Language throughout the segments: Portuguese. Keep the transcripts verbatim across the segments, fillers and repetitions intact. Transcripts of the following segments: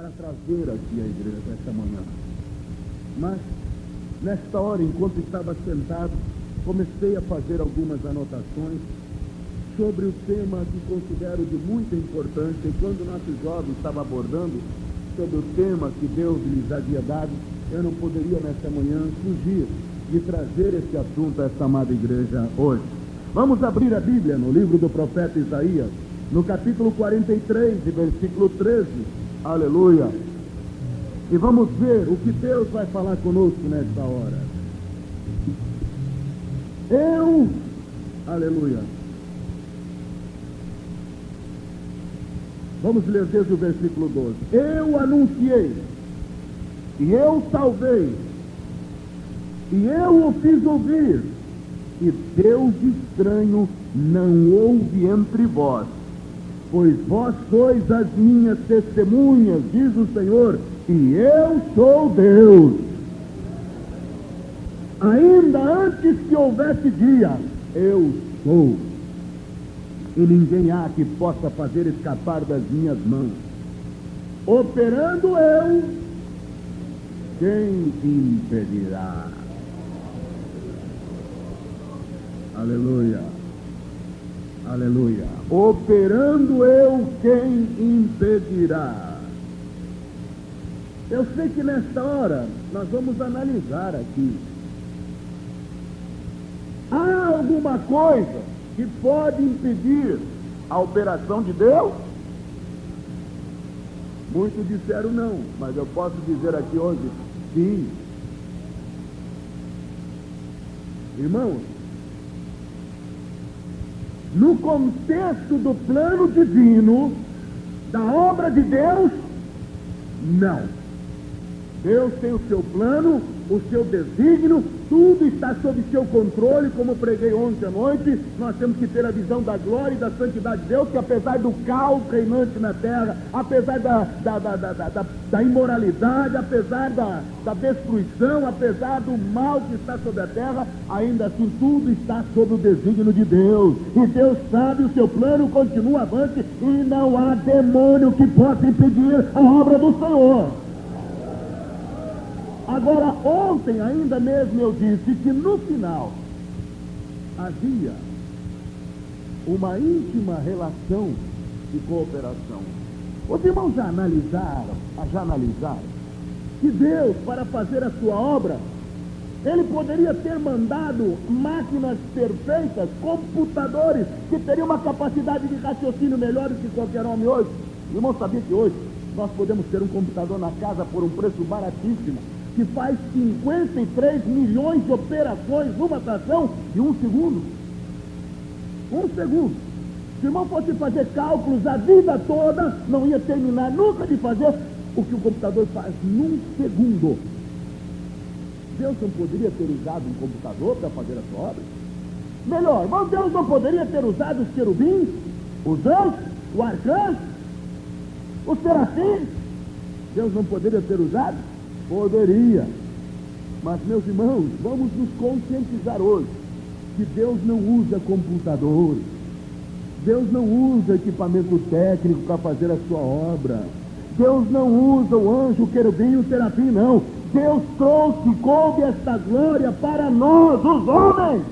para trazer aqui a igreja esta manhã. Mas, nesta hora, enquanto estava sentado, comecei a fazer algumas anotações sobre o tema que considero de muita importância, e quando o nosso jovem estava abordando sobre o tema que Deus lhes havia dado, eu não poderia nesta manhã fugir de trazer esse assunto a esta amada igreja hoje. Vamos abrir a Bíblia no livro do profeta Isaías, no capítulo quarenta e três, versículo treze, aleluia, e vamos ver o que Deus vai falar conosco nesta hora. Eu, aleluia, vamos ler desde o versículo doze. Eu anunciei, e eu salvei, e eu o fiz ouvir, e Deus estranho não houve entre vós, pois vós sois as minhas testemunhas, diz o Senhor, e eu sou Deus. Ainda antes que houvesse dia, eu sou, e ninguém há que possa fazer escapar das minhas mãos. Operando eu, quem impedirá? Aleluia, aleluia. Operando eu, quem impedirá? Eu sei que nesta hora nós vamos analisar aqui. Há alguma coisa que pode impedir a operação de Deus? Muitos disseram não, mas eu posso dizer aqui hoje, sim. Irmãos, no contexto do plano divino, da obra de Deus, não. Deus tem o seu plano, o seu desígnio, tudo está sob seu controle, como preguei ontem à noite. Nós temos que ter a visão da glória e da santidade de Deus, que apesar do caos reinante na terra, apesar da, da, da, da, da, da imoralidade, apesar da, da destruição, apesar do mal que está sobre a terra, ainda assim tudo está sob o desígnio de Deus. E Deus sabe, o seu plano continua avante, e não há demônio que possa impedir a obra do Senhor. Agora, ontem ainda mesmo eu disse que no final havia uma íntima relação de cooperação. Os irmãos já analisaram, já analisaram que Deus, para fazer a sua obra, Ele poderia ter mandado máquinas perfeitas, computadores, que teriam uma capacidade de raciocínio melhor do que qualquer homem hoje. O irmão sabia que hoje nós podemos ter um computador na casa por um preço baratíssimo, que faz cinquenta e três milhões de operações numa atração em um segundo. Um segundo. Se o irmão fosse fazer cálculos a vida toda, não ia terminar nunca de fazer o que o computador faz num segundo. Deus não poderia ter usado um computador para fazer a sua obra? Melhor, mas Deus não poderia ter usado os querubins, os anjos, o arcanjo, os serafins? Deus não poderia ter usado? Poderia. Mas, meus irmãos, vamos nos conscientizar hoje que Deus não usa computadores, Deus não usa equipamento técnico para fazer a sua obra, Deus não usa o anjo, o querubim e o serafim, não. Deus trouxe, coube esta glória para nós, os homens.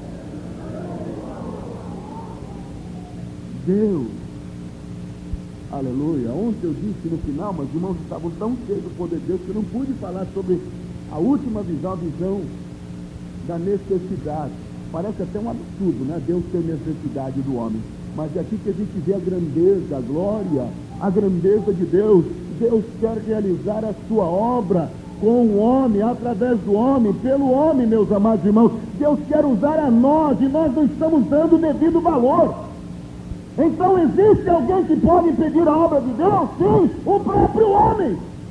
Deus, aleluia. Ontem eu disse no final, mas os irmãos estavam tão cheios do poder de Deus que eu não pude falar sobre a última visão, a visão da necessidade. Parece até um absurdo, né? Deus ter necessidade do homem. Mas é aqui que a gente vê a grandeza, a glória, a grandeza de Deus. Deus quer realizar a sua obra com o homem, através do homem, pelo homem, meus amados irmãos. Deus quer usar a nós e nós não estamos dando o devido valor. Então existe alguém que pode impedir a obra de Deus? Sim, o próprio homem.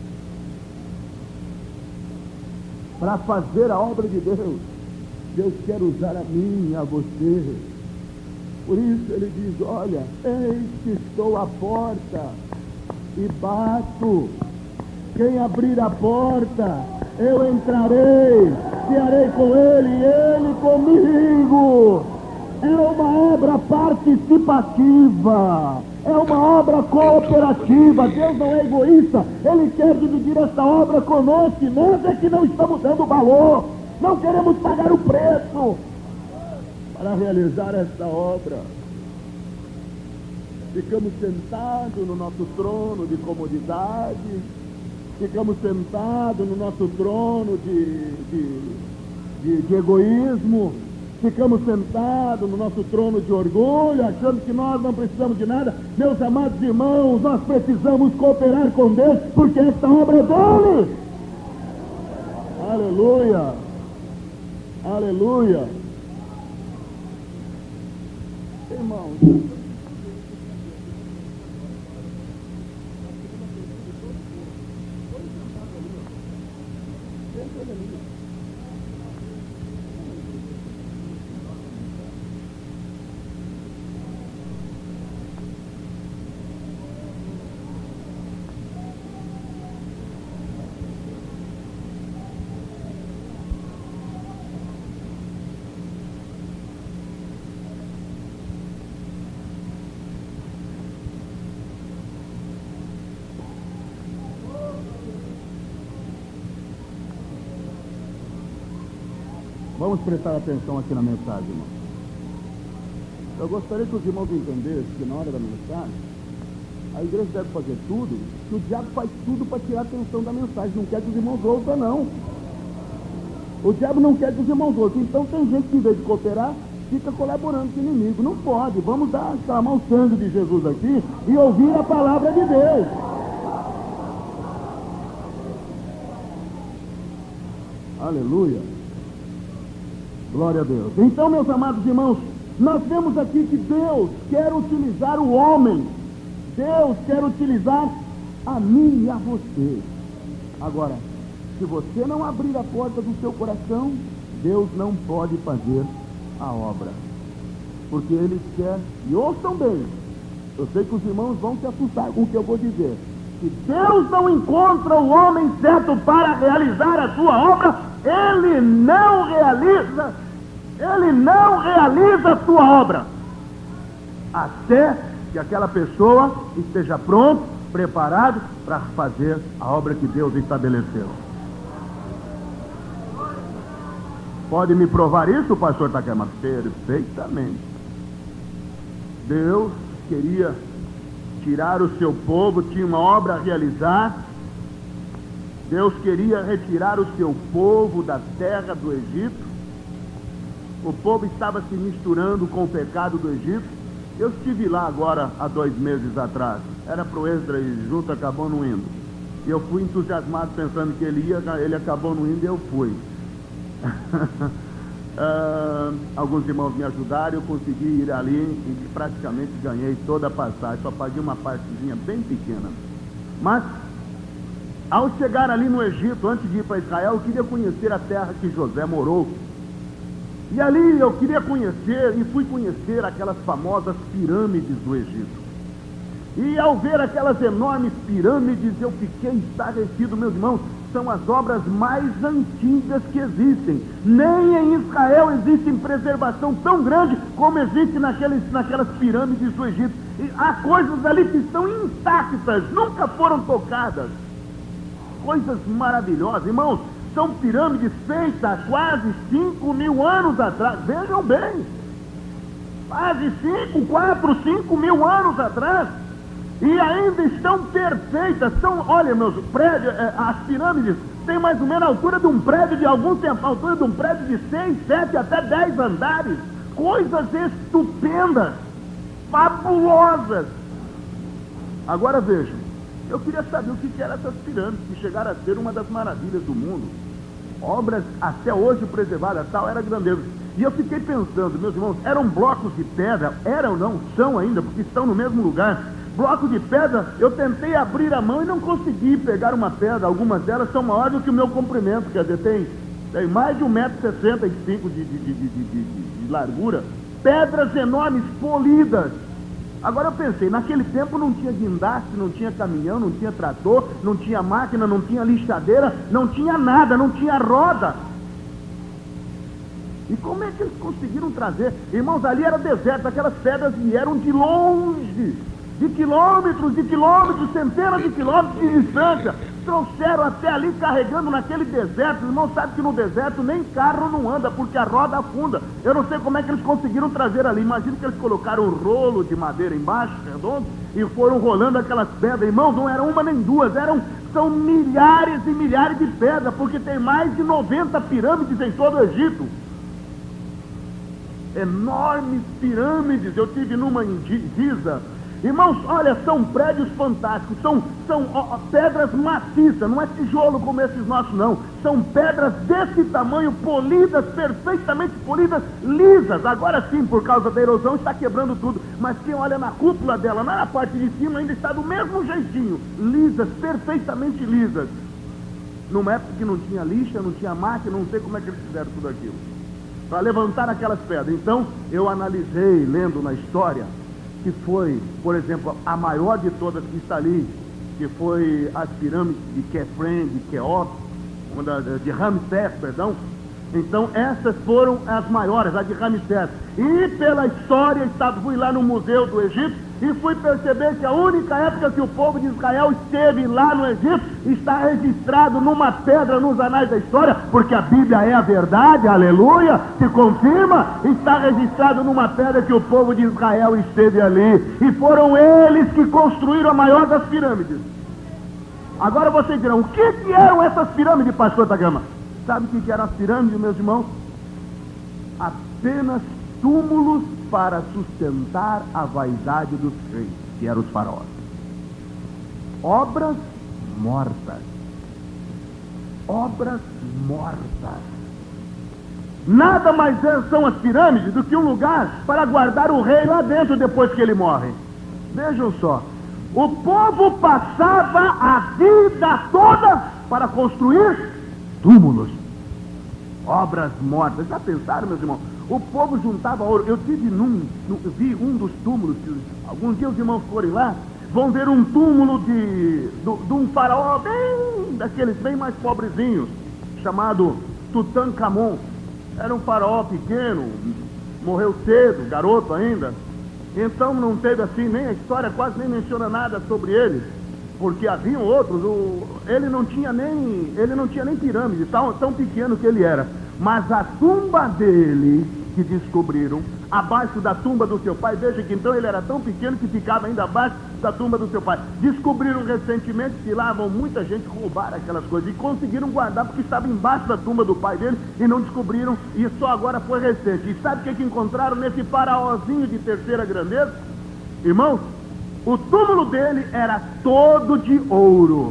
Para fazer a obra de Deus, Deus quer usar a mim e a você. Por isso ele diz, olha, eis que estou à porta e bato. Quem abrir a porta, eu entrarei, cearei com ele e ele comigo. É uma obra participativa. É uma obra cooperativa. Deus não é egoísta. Ele quer dividir essa obra conosco. Nós é que não estamos dando valor. Não queremos pagar o preço para realizar essa obra. Ficamos sentados no nosso trono de comodidade, ficamos sentados no nosso trono de, de, de, de egoísmo, ficamos sentados no nosso trono de orgulho, achando que nós não precisamos de nada. Meus amados irmãos, nós precisamos cooperar com Deus, porque esta obra é dele. Aleluia, aleluia. Irmãos, vamos prestar atenção aqui na mensagem, irmão. Eu gostaria que os irmãos entendessem que na hora da mensagem, a igreja deve fazer tudo, que o diabo faz tudo para tirar a atenção da mensagem. Não quer que os irmãos ouçam, não. O diabo não quer que os irmãos ouçam. Então tem gente que, em vez de cooperar, fica colaborando com o inimigo. Não pode. Vamos dar, clamar o sangue de Jesus aqui e ouvir a palavra de Deus. Aleluia. Glória a Deus. Então, meus amados irmãos, nós vemos aqui que Deus quer utilizar o homem. Deus quer utilizar a mim e a você. Agora, se você não abrir a porta do seu coração, Deus não pode fazer a obra. Porque Ele quer, e ouçam bem, eu sei que os irmãos vão se assustar com o que eu vou dizer. Se Deus não encontra o homem certo para realizar a sua obra, Ele não realiza, Ele não realiza a sua obra, até que aquela pessoa esteja pronto, preparado para fazer a obra que Deus estabeleceu. Pode me provar isso, pastor Takema? Perfeitamente. Deus queria tirar o seu povo, tinha uma obra a realizar. Deus queria retirar o seu povo da terra do Egito. O povo estava se misturando com o pecado do Egito. Eu estive lá agora há dois meses atrás. Era para o Esdras ir junto, acabou não indo. E eu fui entusiasmado pensando que ele ia, ele acabou não indo e eu fui. uh, alguns irmãos me ajudaram, eu consegui ir ali e praticamente ganhei toda a passagem. Só paguei uma partezinha bem pequena. Mas, ao chegar ali no Egito, antes de ir para Israel, eu queria conhecer a terra que José morou. E ali eu queria conhecer, e fui conhecer aquelas famosas pirâmides do Egito. E ao ver aquelas enormes pirâmides, eu fiquei estarrecido, meus irmãos. São as obras mais antigas que existem. Nem em Israel existe preservação tão grande como existe naqueles, naquelas pirâmides do Egito. E há coisas ali que estão intactas, nunca foram tocadas. Coisas maravilhosas, irmãos. São pirâmides feitas há quase cinco mil anos atrás. Vejam bem, quase cinco, quatro, cinco mil anos atrás, e ainda estão perfeitas. São, olha, meus prédios, as pirâmides têm mais ou menos a altura de um prédio de algum tempo, a altura de um prédio de seis, sete, até dez andares. Coisas estupendas, fabulosas. Agora vejam, eu queria saber o que eram essas pirâmides que chegaram a ser uma das maravilhas do mundo. Obras até hoje preservadas, tal era grandeza. E eu fiquei pensando, meus irmãos, eram blocos de pedra, eram não, são ainda, porque estão no mesmo lugar. Blocos de pedra, eu tentei abrir a mão e não consegui pegar uma pedra. Algumas delas são maiores do que o meu comprimento, quer dizer, tem, tem mais de um metro e sessenta e cinco de, de, de, de, de, de, de largura. Pedras enormes, polidas. Agora eu pensei, naquele tempo não tinha guindaste, não tinha caminhão, não tinha trator, não tinha máquina, não tinha lixadeira, não tinha nada, não tinha roda. E como é que eles conseguiram trazer? Irmãos, ali era deserto, aquelas pedras vieram de longe. de quilômetros, de quilômetros, centenas de quilômetros de distância. Trouxeram até ali carregando naquele deserto. O irmão sabe que no deserto nem carro não anda, porque a roda afunda. Eu não sei como é que eles conseguiram trazer ali. Imagina que eles colocaram um rolo de madeira embaixo, redondo, e foram rolando aquelas pedras. Irmãos, não eram uma nem duas, eram, são milhares e milhares de pedras, porque tem mais de noventa pirâmides em todo o Egito. Enormes pirâmides. Eu tive numa em Giza. Irmãos, olha, são prédios fantásticos, são, são ó, pedras maciças, não é tijolo como esses nossos não, são pedras desse tamanho, polidas, perfeitamente polidas, lisas. Agora sim, por causa da erosão, está quebrando tudo, mas quem olha na cúpula dela, lá na parte de cima, ainda está do mesmo jeitinho, lisas, perfeitamente lisas. Numa época que não tinha lixa, não tinha máquina, não sei como é que eles fizeram tudo aquilo, para levantar aquelas pedras. Então, eu analisei, lendo na história, que foi, por exemplo, a maior de todas que está ali, que foi as pirâmides de Kefren, de Keops, de Ramsés, perdão. Então, essas foram as maiores, a de Ramsés. E pela história, estava, fui lá no Museu do Egito e fui perceber que a única época que o povo de Israel esteve lá no Egito está registrado numa pedra nos anais da história, porque a Bíblia é a verdade, aleluia, se confirma, está registrado numa pedra que o povo de Israel esteve ali, e foram eles que construíram a maior das pirâmides. Agora vocês dirão, o que, que eram essas pirâmides, pastor Tagama? Sabe o que, que eram as pirâmides, meus irmãos? Apenas túmulos para sustentar a vaidade dos reis, que eram os faraós. Obras mortas. Obras mortas. Nada mais são as pirâmides do que um lugar para guardar o rei lá dentro depois que ele morre. Vejam só, o povo passava a vida toda para construir túmulos, obras mortas. Já pensaram, meus irmãos? O povo juntava ouro. Eu tive num, num vi um dos túmulos, que alguns dias os irmãos forem lá, vão ver um túmulo de, de, de um faraó bem, daqueles bem mais pobrezinhos, chamado Tutankhamon. Era um faraó pequeno, morreu cedo, garoto ainda. Então não teve assim, nem a história quase nem menciona nada sobre ele, porque haviam outros. O, ele não tinha nem ele não tinha nem pirâmide, tão, tão pequeno que ele era. Mas a tumba dele, que descobriram, abaixo da tumba do seu pai, veja que então ele era tão pequeno que ficava ainda abaixo da tumba do seu pai. Descobriram recentemente que lá vão muita gente roubar aquelas coisas, e conseguiram guardar porque estava embaixo da tumba do pai dele, e não descobriram, e só agora foi recente. E sabe o que, que encontraram nesse faraózinho de terceira grandeza? Irmãos, o túmulo dele era todo de ouro.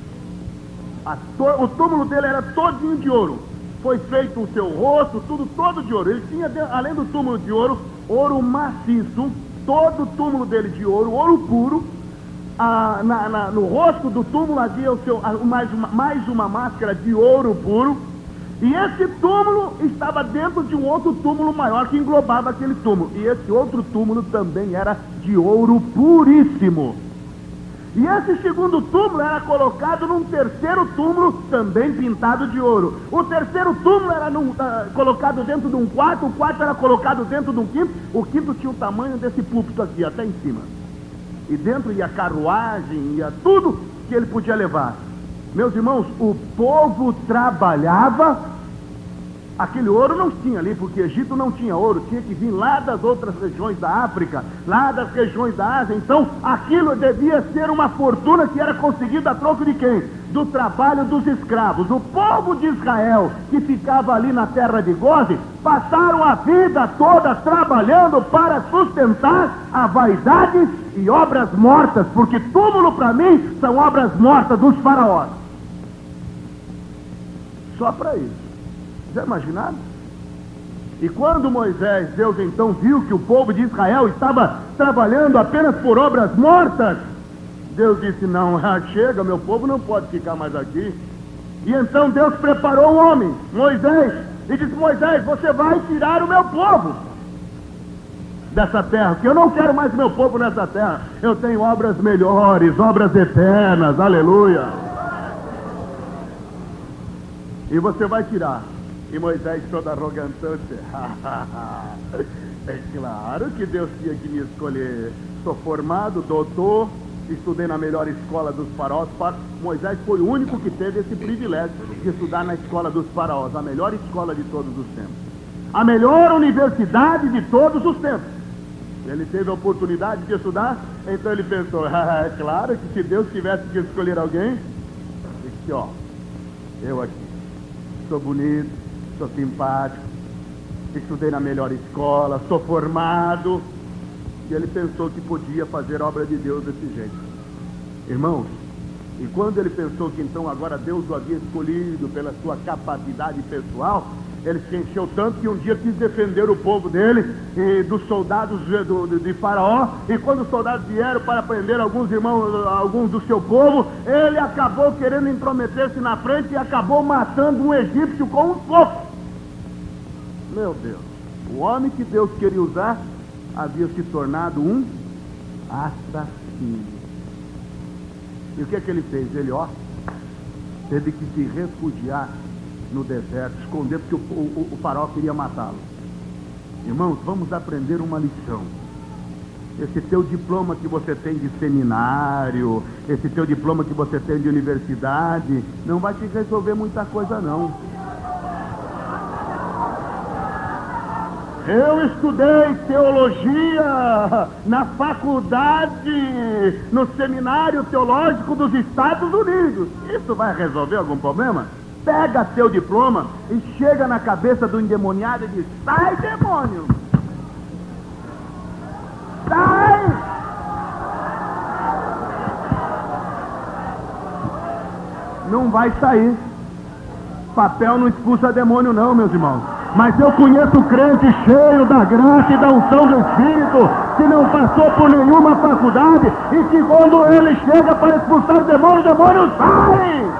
A to, o túmulo dele era todinho de ouro. Foi feito o seu rosto, tudo todo de ouro. Ele tinha, além do túmulo de ouro, ouro maciço, todo o túmulo dele de ouro, ouro puro. Ah, na, na, no rosto do túmulo havia o seu, mais, uma, mais uma máscara de ouro puro. E esse túmulo estava dentro de um outro túmulo maior que englobava aquele túmulo. E esse outro túmulo também era de ouro puríssimo. E esse segundo túmulo era colocado num terceiro túmulo, também pintado de ouro. O terceiro túmulo era num, uh, colocado dentro de um quarto, o quarto era colocado dentro de um quinto. O quinto tinha o tamanho desse púlpito aqui, até em cima. E dentro ia carruagem, ia tudo que ele podia levar. Meus irmãos, o povo trabalhava. Aquele ouro não tinha ali, porque Egito não tinha ouro, tinha que vir lá das outras regiões da África, lá das regiões da Ásia. Então, aquilo devia ser uma fortuna que era conseguida a troco de quem? Do trabalho dos escravos. O povo de Israel, que ficava ali na terra de Gósen, passaram a vida toda trabalhando para sustentar a vaidade e obras mortas, porque túmulo para mim são obras mortas dos faraós. Só para isso. Já imaginaram? E quando Moisés, Deus então viu que o povo de Israel estava trabalhando apenas por obras mortas, Deus disse, não, chega, meu povo não pode ficar mais aqui. E então Deus preparou um homem, Moisés, e disse, Moisés, você vai tirar o meu povo dessa terra, porque eu não quero mais meu povo nessa terra. Eu tenho obras melhores, obras eternas, aleluia. E você vai tirar. E Moisés todo arrogante, é claro que Deus tinha que me escolher. sou formado, doutor, estudei na melhor escola dos faraós. Moisés foi o único que teve esse privilégio de estudar na escola dos faraós, a melhor escola de todos os tempos, a melhor universidade de todos os tempos. Ele teve a oportunidade de estudar, então ele pensou, ah, é claro que se Deus tivesse que escolher alguém, disse, ó, eu aqui, sou bonito, sou simpático, estudei na melhor escola, sou formado. E ele pensou que podia fazer obra de Deus desse jeito. Irmãos, e quando ele pensou que então agora Deus o havia escolhido pela sua capacidade pessoal, ele se encheu tanto que um dia quis defender o povo dele e dos soldados de, do, de Faraó. E quando os soldados vieram para prender alguns irmãos, alguns do seu povo, ele acabou querendo intrometer-se na frente e acabou matando um egípcio com um soco. Meu Deus, o homem que Deus queria usar havia se tornado um assassino. E o que é que ele fez? Ele, ó, teve que se refugiar no deserto, esconder, porque o, o, o faraó queria matá-lo. Irmãos, vamos aprender uma lição. Esse teu diploma que você tem de seminário, esse teu diploma que você tem de universidade, não vai te resolver muita coisa, não. Eu estudei teologia na faculdade, no seminário teológico dos Estados Unidos. Isso vai resolver algum problema? Pega teu diploma e chega na cabeça do endemoniado e diz, sai, demônio! Sai! Não vai sair. Papel não expulsa demônio não, meus irmãos. Mas eu conheço crente cheio da graça e da unção do Espírito, que não passou por nenhuma faculdade, e que quando ele chega para expulsar o demônio, o demônio sai!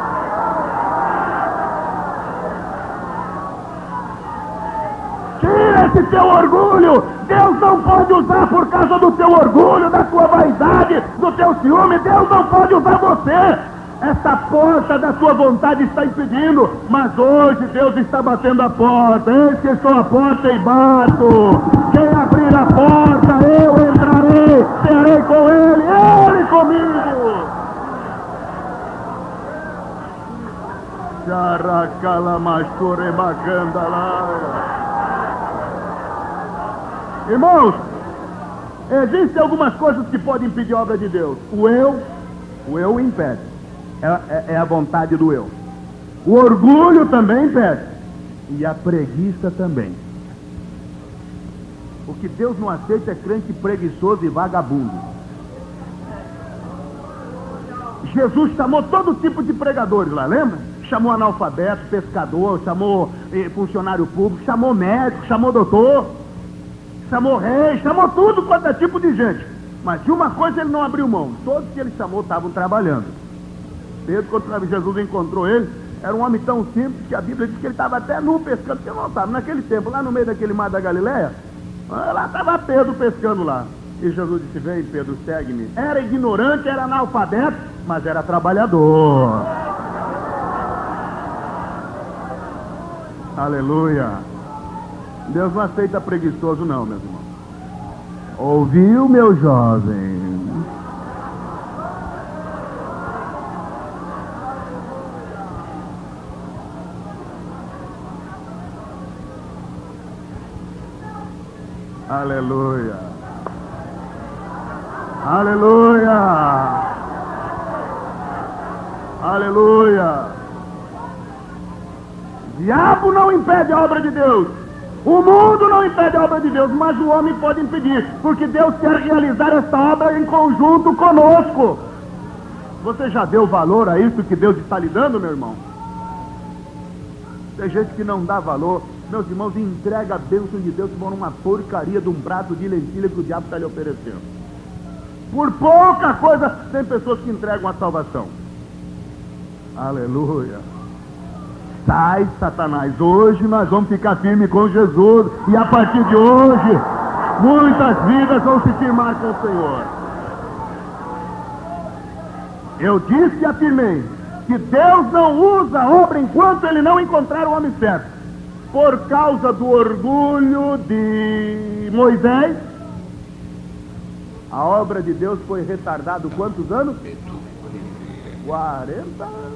Tira esse teu orgulho! Deus não pode usar por causa do teu orgulho, da tua vaidade, do teu ciúme. Deus não pode usar você! Essa porta da sua vontade está impedindo, mas hoje Deus está batendo a porta. Eis que estou à porta e bato. Quem abrir a porta, eu entrarei, serei com ele, ele comigo. Irmãos, existem algumas coisas que podem impedir a obra de Deus. O eu, o eu impede. É, é a vontade do eu. O orgulho também impede. E a preguiça também. O que Deus não aceita é crente preguiçoso e vagabundo. Jesus chamou todo tipo de pregadores lá, lembra? Chamou analfabeto, pescador, chamou eh, funcionário público, chamou médico, chamou doutor, chamou rei, chamou tudo quanto é tipo de gente. Mas de uma coisa ele não abriu mão. Todos que ele chamou estavam trabalhando. Pedro, quando Jesus encontrou ele, era um homem tão simples que a Bíblia diz que ele estava até nu pescando, porque não estava. Naquele tempo, lá no meio daquele mar da Galileia, lá estava Pedro pescando lá. E Jesus disse, vem Pedro, segue-me. Era ignorante, era analfabeto, mas era trabalhador. Aleluia. Deus não aceita preguiçoso não, meus irmãos. Ouviu, meu jovem? Aleluia. Aleluia. Aleluia. Diabo não impede a obra de Deus. O mundo não impede a obra de Deus, mas o homem pode impedir, porque Deus quer realizar esta obra em conjunto conosco. Você já deu valor a isso que Deus está lhe dando, meu irmão? Tem gente que não dá valor. Meus irmãos, entrega a bênção de Deus por uma porcaria de um prato de lentilha que o diabo está lhe oferecendo. Por pouca coisa, tem pessoas que entregam a salvação. Aleluia. Sai, Satanás. Hoje nós vamos ficar firmes com Jesus. E a partir de hoje, muitas vidas vão se firmar com o Senhor. Eu disse e afirmei que Deus não usa a obra enquanto Ele não encontrar o homem certo. Por causa do orgulho de Moisés, A obra de Deus foi retardada quantos anos? quarenta anos.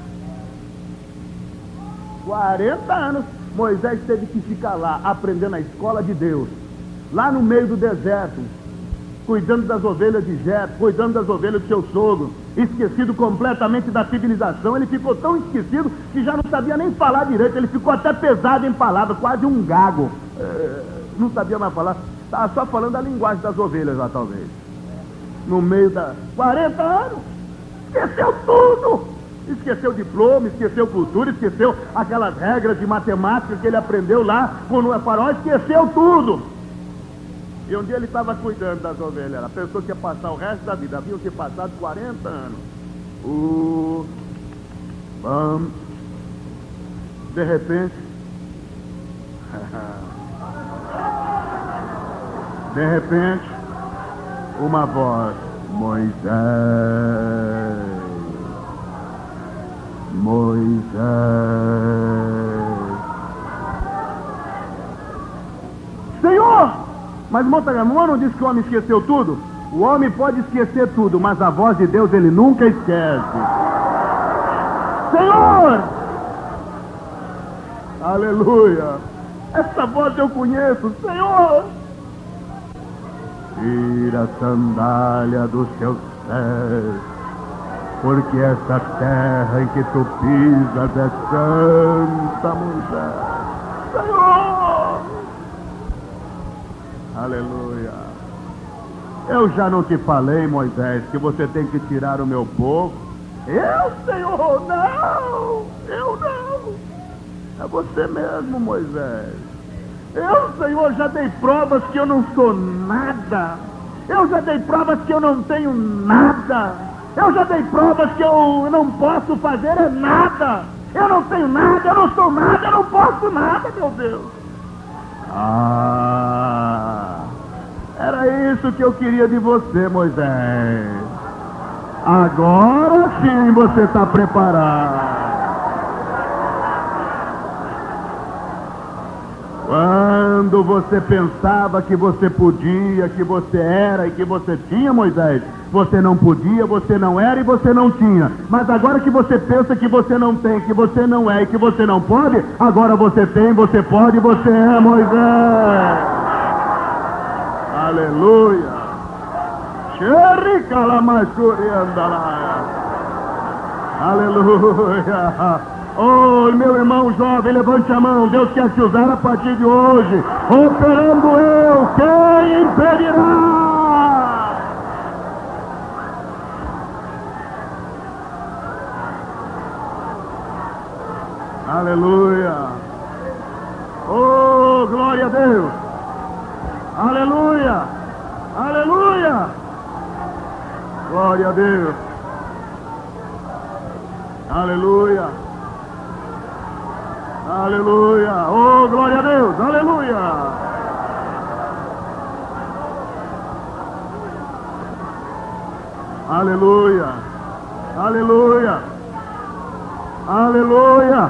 quarenta anos. Moisés teve que ficar lá, aprendendo a escola de Deus. Lá no meio do deserto, cuidando das ovelhas de Jetro, cuidando das ovelhas do seu sogro, esquecido completamente da civilização. Ele ficou tão esquecido que já não sabia nem falar direito. Ele ficou até pesado em palavras, quase um gago. É, não sabia mais falar. Estava só falando a linguagem das ovelhas lá, talvez. No meio da... quarenta anos! Esqueceu tudo! Esqueceu diploma, esqueceu cultura, esqueceu aquelas regras de matemática que ele aprendeu lá com o faraó, esqueceu tudo! E um dia ele estava cuidando das ovelhas. A pessoa que ia passar o resto da vida. Haviam que passado quarenta anos. Uh, bam. De repente... De repente, uma voz, Moisés, Moisés. Senhor! Mas Montagamon não disse que o homem esqueceu tudo? O homem pode esquecer tudo, mas a voz de Deus ele nunca esquece. Senhor! Aleluia! Essa voz eu conheço, Senhor! Tira a sandália dos teus pés, porque essa terra em que tu pisas é santa, Moisés. Senhor! Aleluia! Eu já não te falei, Moisés, que você tem que tirar o meu povo? Eu, Senhor, não! Eu não! É você mesmo, Moisés. Eu, Senhor, já dei provas que eu não sou nada. Eu já dei provas que eu não tenho nada. Eu já dei provas que eu não posso fazer é nada. Eu não tenho nada, eu não sou nada, eu não posso nada, meu Deus. Ah, era isso que eu queria de você, Moisés. Agora sim você está preparado. Quando você pensava que você podia, que você era e que você tinha, Moisés, você não podia, você não era e você não tinha. Mas agora que você pensa que você não tem, que você não é e que você não pode, agora você tem, você pode e você é, Moisés. Aleluia. Aleluia. Oh, meu irmão jovem, levante a mão. Deus quer te usar a partir de hoje. Operando eu, quem impedirá? Aleluia. Oh, glória a Deus. Aleluia. Aleluia. Glória a Deus. Aleluia. Aleluia! Oh, glória a Deus! Aleluia! Aleluia! Aleluia! Aleluia!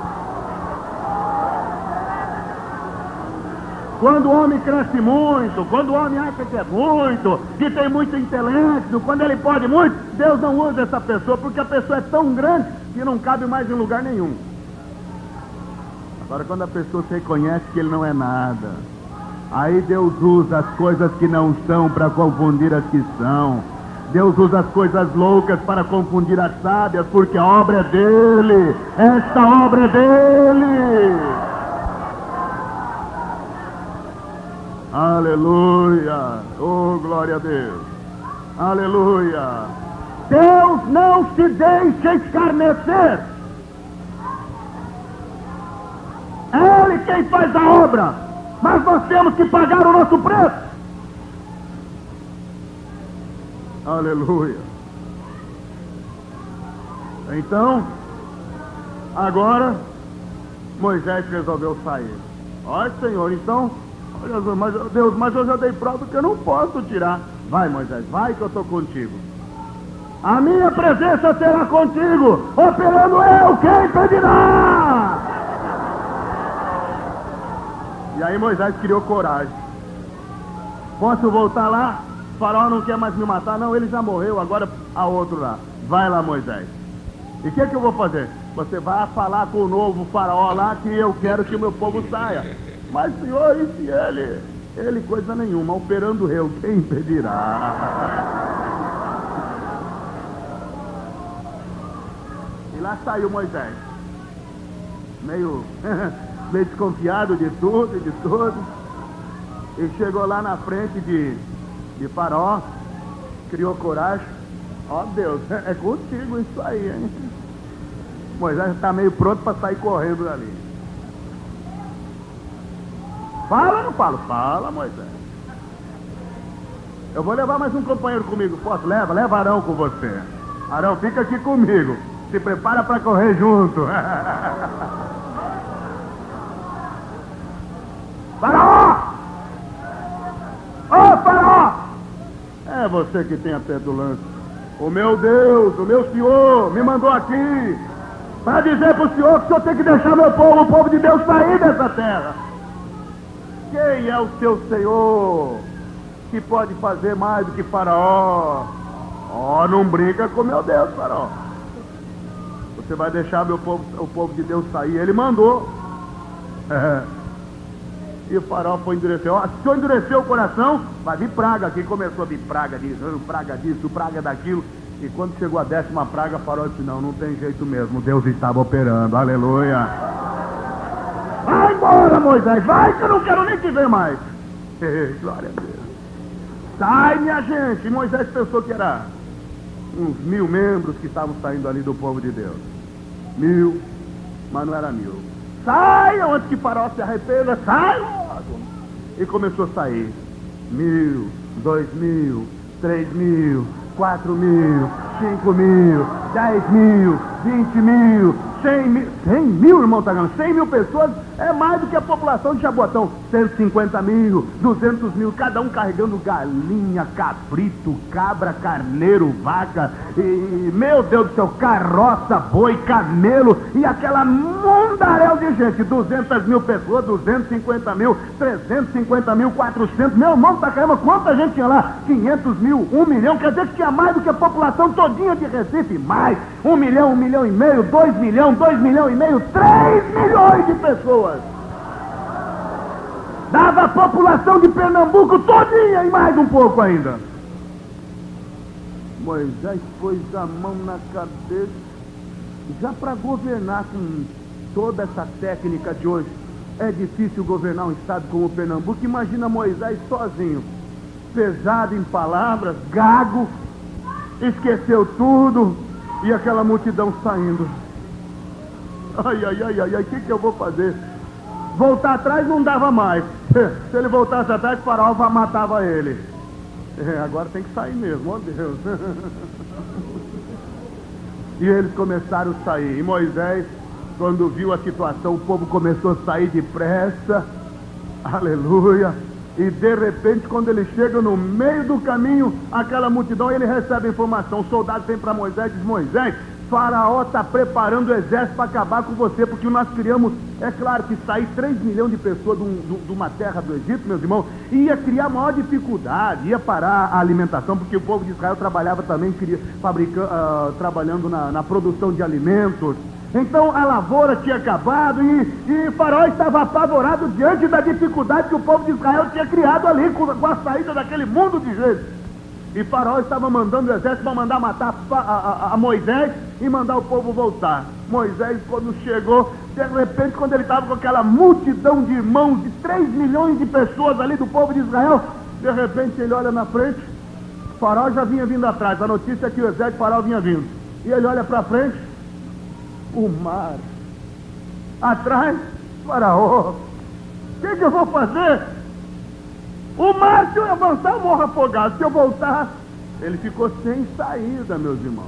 Quando o homem cresce muito, quando o homem acha que é muito, que tem muito intelecto, quando ele pode muito, Deus não usa essa pessoa, porque a pessoa é tão grande que não cabe mais em lugar nenhum. Agora, quando a pessoa se reconhece que ele não é nada, aí Deus usa as coisas que não são para confundir as que são. Deus usa as coisas loucas para confundir as sábias, porque a obra é dele. Esta obra é dele. Aleluia. Oh, glória a Deus. Aleluia. Deus não se deixa escarnecer. É Ele quem faz a obra, mas nós temos que pagar o nosso preço. Aleluia. Então, agora, Moisés resolveu sair. Olha, Senhor, então, olha, mas, Deus, mas eu já dei prova que eu não posso tirar. Vai, Moisés, vai que eu estou contigo. A minha presença será contigo, operando eu, quem impedirá? E aí Moisés criou coragem. Posso voltar lá? Faraó não quer mais me matar, não, ele já morreu, agora a outro lá. Vai lá, Moisés. E o que, que eu vou fazer? Você vai falar com o novo faraó lá que eu quero que o meu povo saia. Mas, senhor, e se ele? Ele coisa nenhuma, operando eu, quem impedirá? E lá saiu Moisés. Meio, meio desconfiado de tudo e de todos. E chegou lá na frente de, de Faraó, criou coragem. Ó Deus, é contigo isso aí, hein? Moisés está meio pronto para sair correndo dali. Fala ou não falo? Fala, Moisés. Eu vou levar mais um companheiro comigo. Posso? Leva, leva Arão com você. Arão, fica aqui comigo. Se prepara para correr junto. Faraó! Ô, Faraó! É você que tem a petulância. O meu Deus, o meu Senhor me mandou aqui para dizer para o Senhor que o Senhor tem que deixar meu povo, o povo de Deus, sair dessa terra. Quem é o seu Senhor que pode fazer mais do que Faraó? Oh, não brinca com meu Deus, Faraó. Você vai deixar meu povo, o povo de Deus sair. Ele mandou. É. E o Faraó foi endurecer. Ó, se o senhor endureceu o coração, vai vir praga. Aqui começou a vir praga disso, praga disso, praga daquilo. E quando chegou a décima praga, o Faraó disse: não, não tem jeito mesmo. Deus estava operando. Aleluia. Vai embora, Moisés. Vai que eu não quero nem te ver mais. Ei, glória a Deus. Sai, minha gente. E Moisés pensou que era uns mil membros que estavam saindo ali do povo de Deus. Mil, mas não era mil. Saiam antes que Faraó se arrependa, saiam logo. E começou a sair. Mil, dois mil, três mil, quatro mil, cinco mil, dez mil, vinte mil, cem mil. Cem mil, irmão, tá ganhando? Cem mil pessoas é mais do que a população de Jaboatão. Cento e cinquenta mil, duzentos mil, cada um carregando galinha, cabrito, cabra, carneiro, vaca, e, meu Deus do céu, carroça, boi, camelo, e aquela mundaréu de gente, duzentas mil pessoas, duzentos e cinquenta mil, trezentos e cinquenta mil, quatrocentos, meu irmão, tá caramba, quanta gente tinha lá? quinhentos mil, um milhão, quer dizer que tinha mais do que a população todinha de Recife, mais, um milhão, um milhão e meio, dois milhões, dois milhões e meio, três milhões de pessoas. Dava a população de Pernambuco todinha e mais um pouco ainda. Moisés pôs a mão na cabeça. Já para governar com toda essa técnica de hoje, é difícil governar um estado como Pernambuco. Imagina Moisés sozinho, pesado em palavras, gago, esqueceu tudo e aquela multidão saindo. Ai, ai, ai, ai, ai, o que que eu vou fazer? Voltar atrás não dava mais. Se ele voltasse atrás, o Faraó matava ele. É, agora tem que sair mesmo, ó Deus. E eles começaram a sair. E Moisés, quando viu a situação, o povo começou a sair depressa. Aleluia. E de repente, quando ele chega no meio do caminho, aquela multidão, ele recebe a informação. O soldado vem para Moisés e diz: Moisés, Faraó está preparando o exército para acabar com você, porque nós criamos, é claro que sair três milhões de pessoas de, um, de uma terra do Egito, meus irmãos, ia criar maior dificuldade, ia parar a alimentação, porque o povo de Israel trabalhava também, queria, fabricando, uh, trabalhando na, na produção de alimentos. Então a lavoura tinha acabado e, e Faraó estava apavorado diante da dificuldade que o povo de Israel tinha criado ali com, com a saída daquele mundo de gente. E Faraó estava mandando o exército para mandar matar a, a, a Moisés e mandar o povo voltar. Moisés, quando chegou, de repente, quando ele estava com aquela multidão de irmãos, de três milhões de pessoas ali do povo de Israel, de repente ele olha na frente, Faraó já vinha vindo atrás. A notícia é que o exército de Faraó vinha vindo. E ele olha para frente, o mar. Atrás, Faraó. O que, que eu vou fazer? O mar, se eu avançar, eu morro afogado. Se eu voltar, ele ficou sem saída, meus irmãos.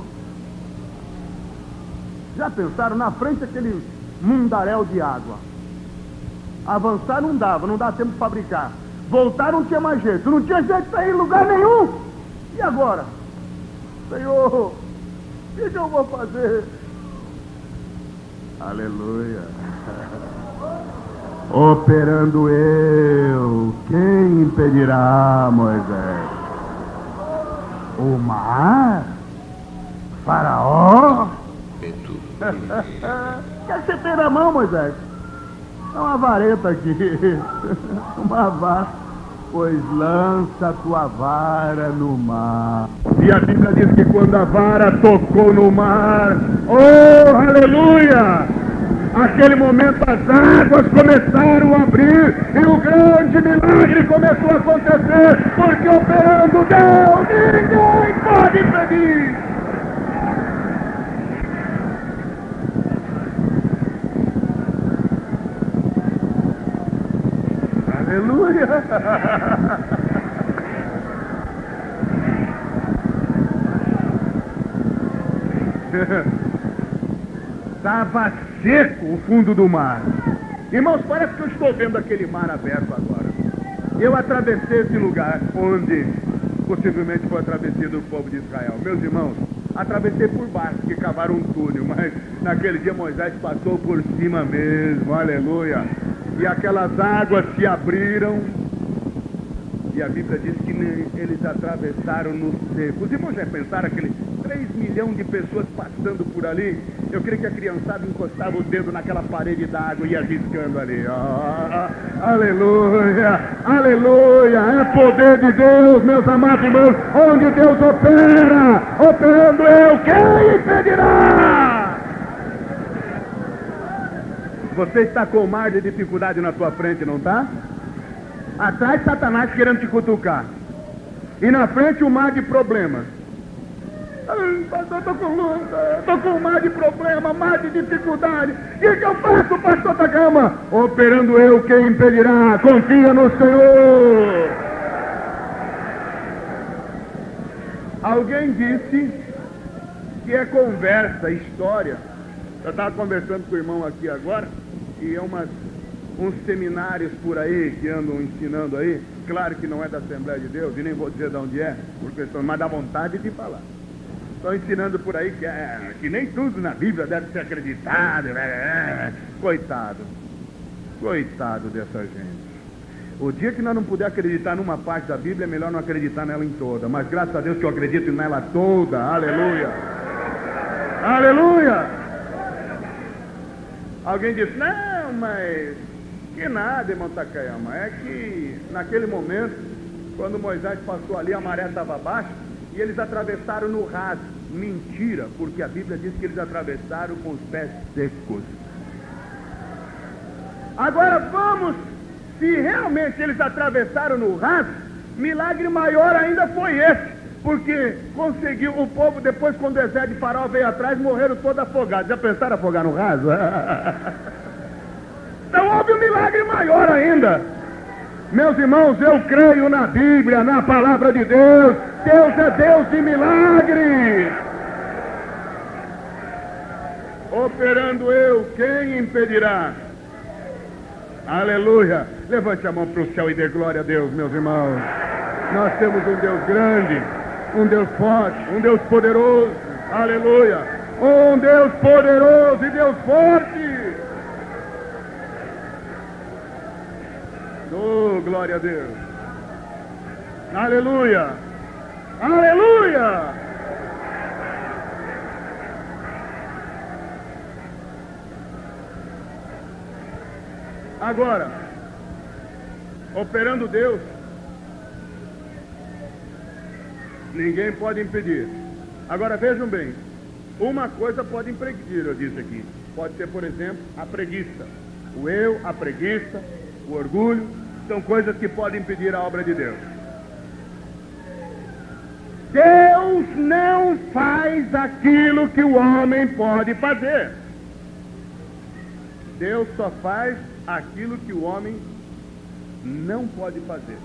Já pensaram? Na frente aquele mundaréu de água. Avançar não dava, não dá tempo de fabricar. Voltar não tinha mais jeito, não tinha jeito para ir em lugar nenhum. E agora? Senhor, o que, que eu vou fazer? Aleluia. Operando eu, quem impedirá, Moisés? O mar? Faraó? Medo. O que você tem na mão, Moisés? É uma vareta aqui. Uma vara. Pois lança tua vara no mar. E a Bíblia diz que quando a vara tocou no mar, oh, aleluia! Aquele momento as águas começaram a abrir e o grande milagre começou a acontecer, porque operando Deus, ninguém pode impedir. Aleluia! Estava seco o fundo do mar. Irmãos, parece que eu estou vendo aquele mar aberto agora. Eu atravessei esse lugar onde possivelmente foi atravessado o povo de Israel. Meus irmãos, atravessei por baixo, que cavaram um túnel, mas naquele dia Moisés passou por cima mesmo, aleluia. E aquelas águas se abriram, e a Bíblia diz que eles atravessaram no seco. Os irmãos já pensaram aquele três milhões de pessoas passando por ali? Eu creio que a criançada encostava o dedo naquela parede d'água e ia riscando ali. Oh, aleluia, aleluia, é poder de Deus, meus amados irmãos. Onde Deus opera, operando eu, quem impedirá? Você está com um mar de dificuldade na tua frente, não está? Atrás Satanás querendo te cutucar. E na frente um mar de problemas. Ai, pastor, estou com luta, estou com um mar de problema, mar de dificuldade. O que, que eu faço, pastor Takama? Operando eu, quem impedirá? Confia no Senhor. Alguém disse que é conversa, história. Eu estava conversando com o irmão aqui agora, e é umas, uns seminários por aí que andam ensinando aí. Claro que não é da Assembleia de Deus, e nem vou dizer de onde é, porque estão, mas dá vontade de falar. Estão ensinando por aí que, é, que nem tudo na Bíblia deve ser acreditado. É, é, coitado. Coitado dessa gente. O dia que nós não puder acreditar numa parte da Bíblia, é melhor não acreditar nela em toda. Mas graças a Deus que eu acredito nela toda. Aleluia. Aleluia. Alguém disse, não, mas que nada, irmão Takayama. É que naquele momento, quando Moisés passou ali, a maré estava baixa e eles atravessaram no raso. Mentira, porque a Bíblia diz que eles atravessaram com os pés secos. Agora vamos, se realmente eles atravessaram no raso, milagre maior ainda foi esse. Porque conseguiu, o povo depois, quando o exército de Faraó veio atrás, morreram todos afogados. Já pensaram afogar no raso? Então houve um milagre maior ainda. Meus irmãos, eu creio na Bíblia, na palavra de Deus. Deus é Deus de milagre. Operando eu, quem impedirá? Aleluia. Levante a mão para o céu e dê glória a Deus, meus irmãos. Nós temos um Deus grande, um Deus forte, um Deus poderoso. Aleluia. Um Deus poderoso e Deus forte. Oh, glória a Deus. Aleluia. Aleluia. Agora, operando Deus, ninguém pode impedir. Agora vejam bem, uma coisa pode impedir, eu disse aqui. Pode ser, por exemplo, a preguiça. O eu, a preguiça, o orgulho, são coisas que podem impedir a obra de Deus. Deus não faz aquilo que o homem pode fazer. Deus só faz aquilo que o homem não pode fazer.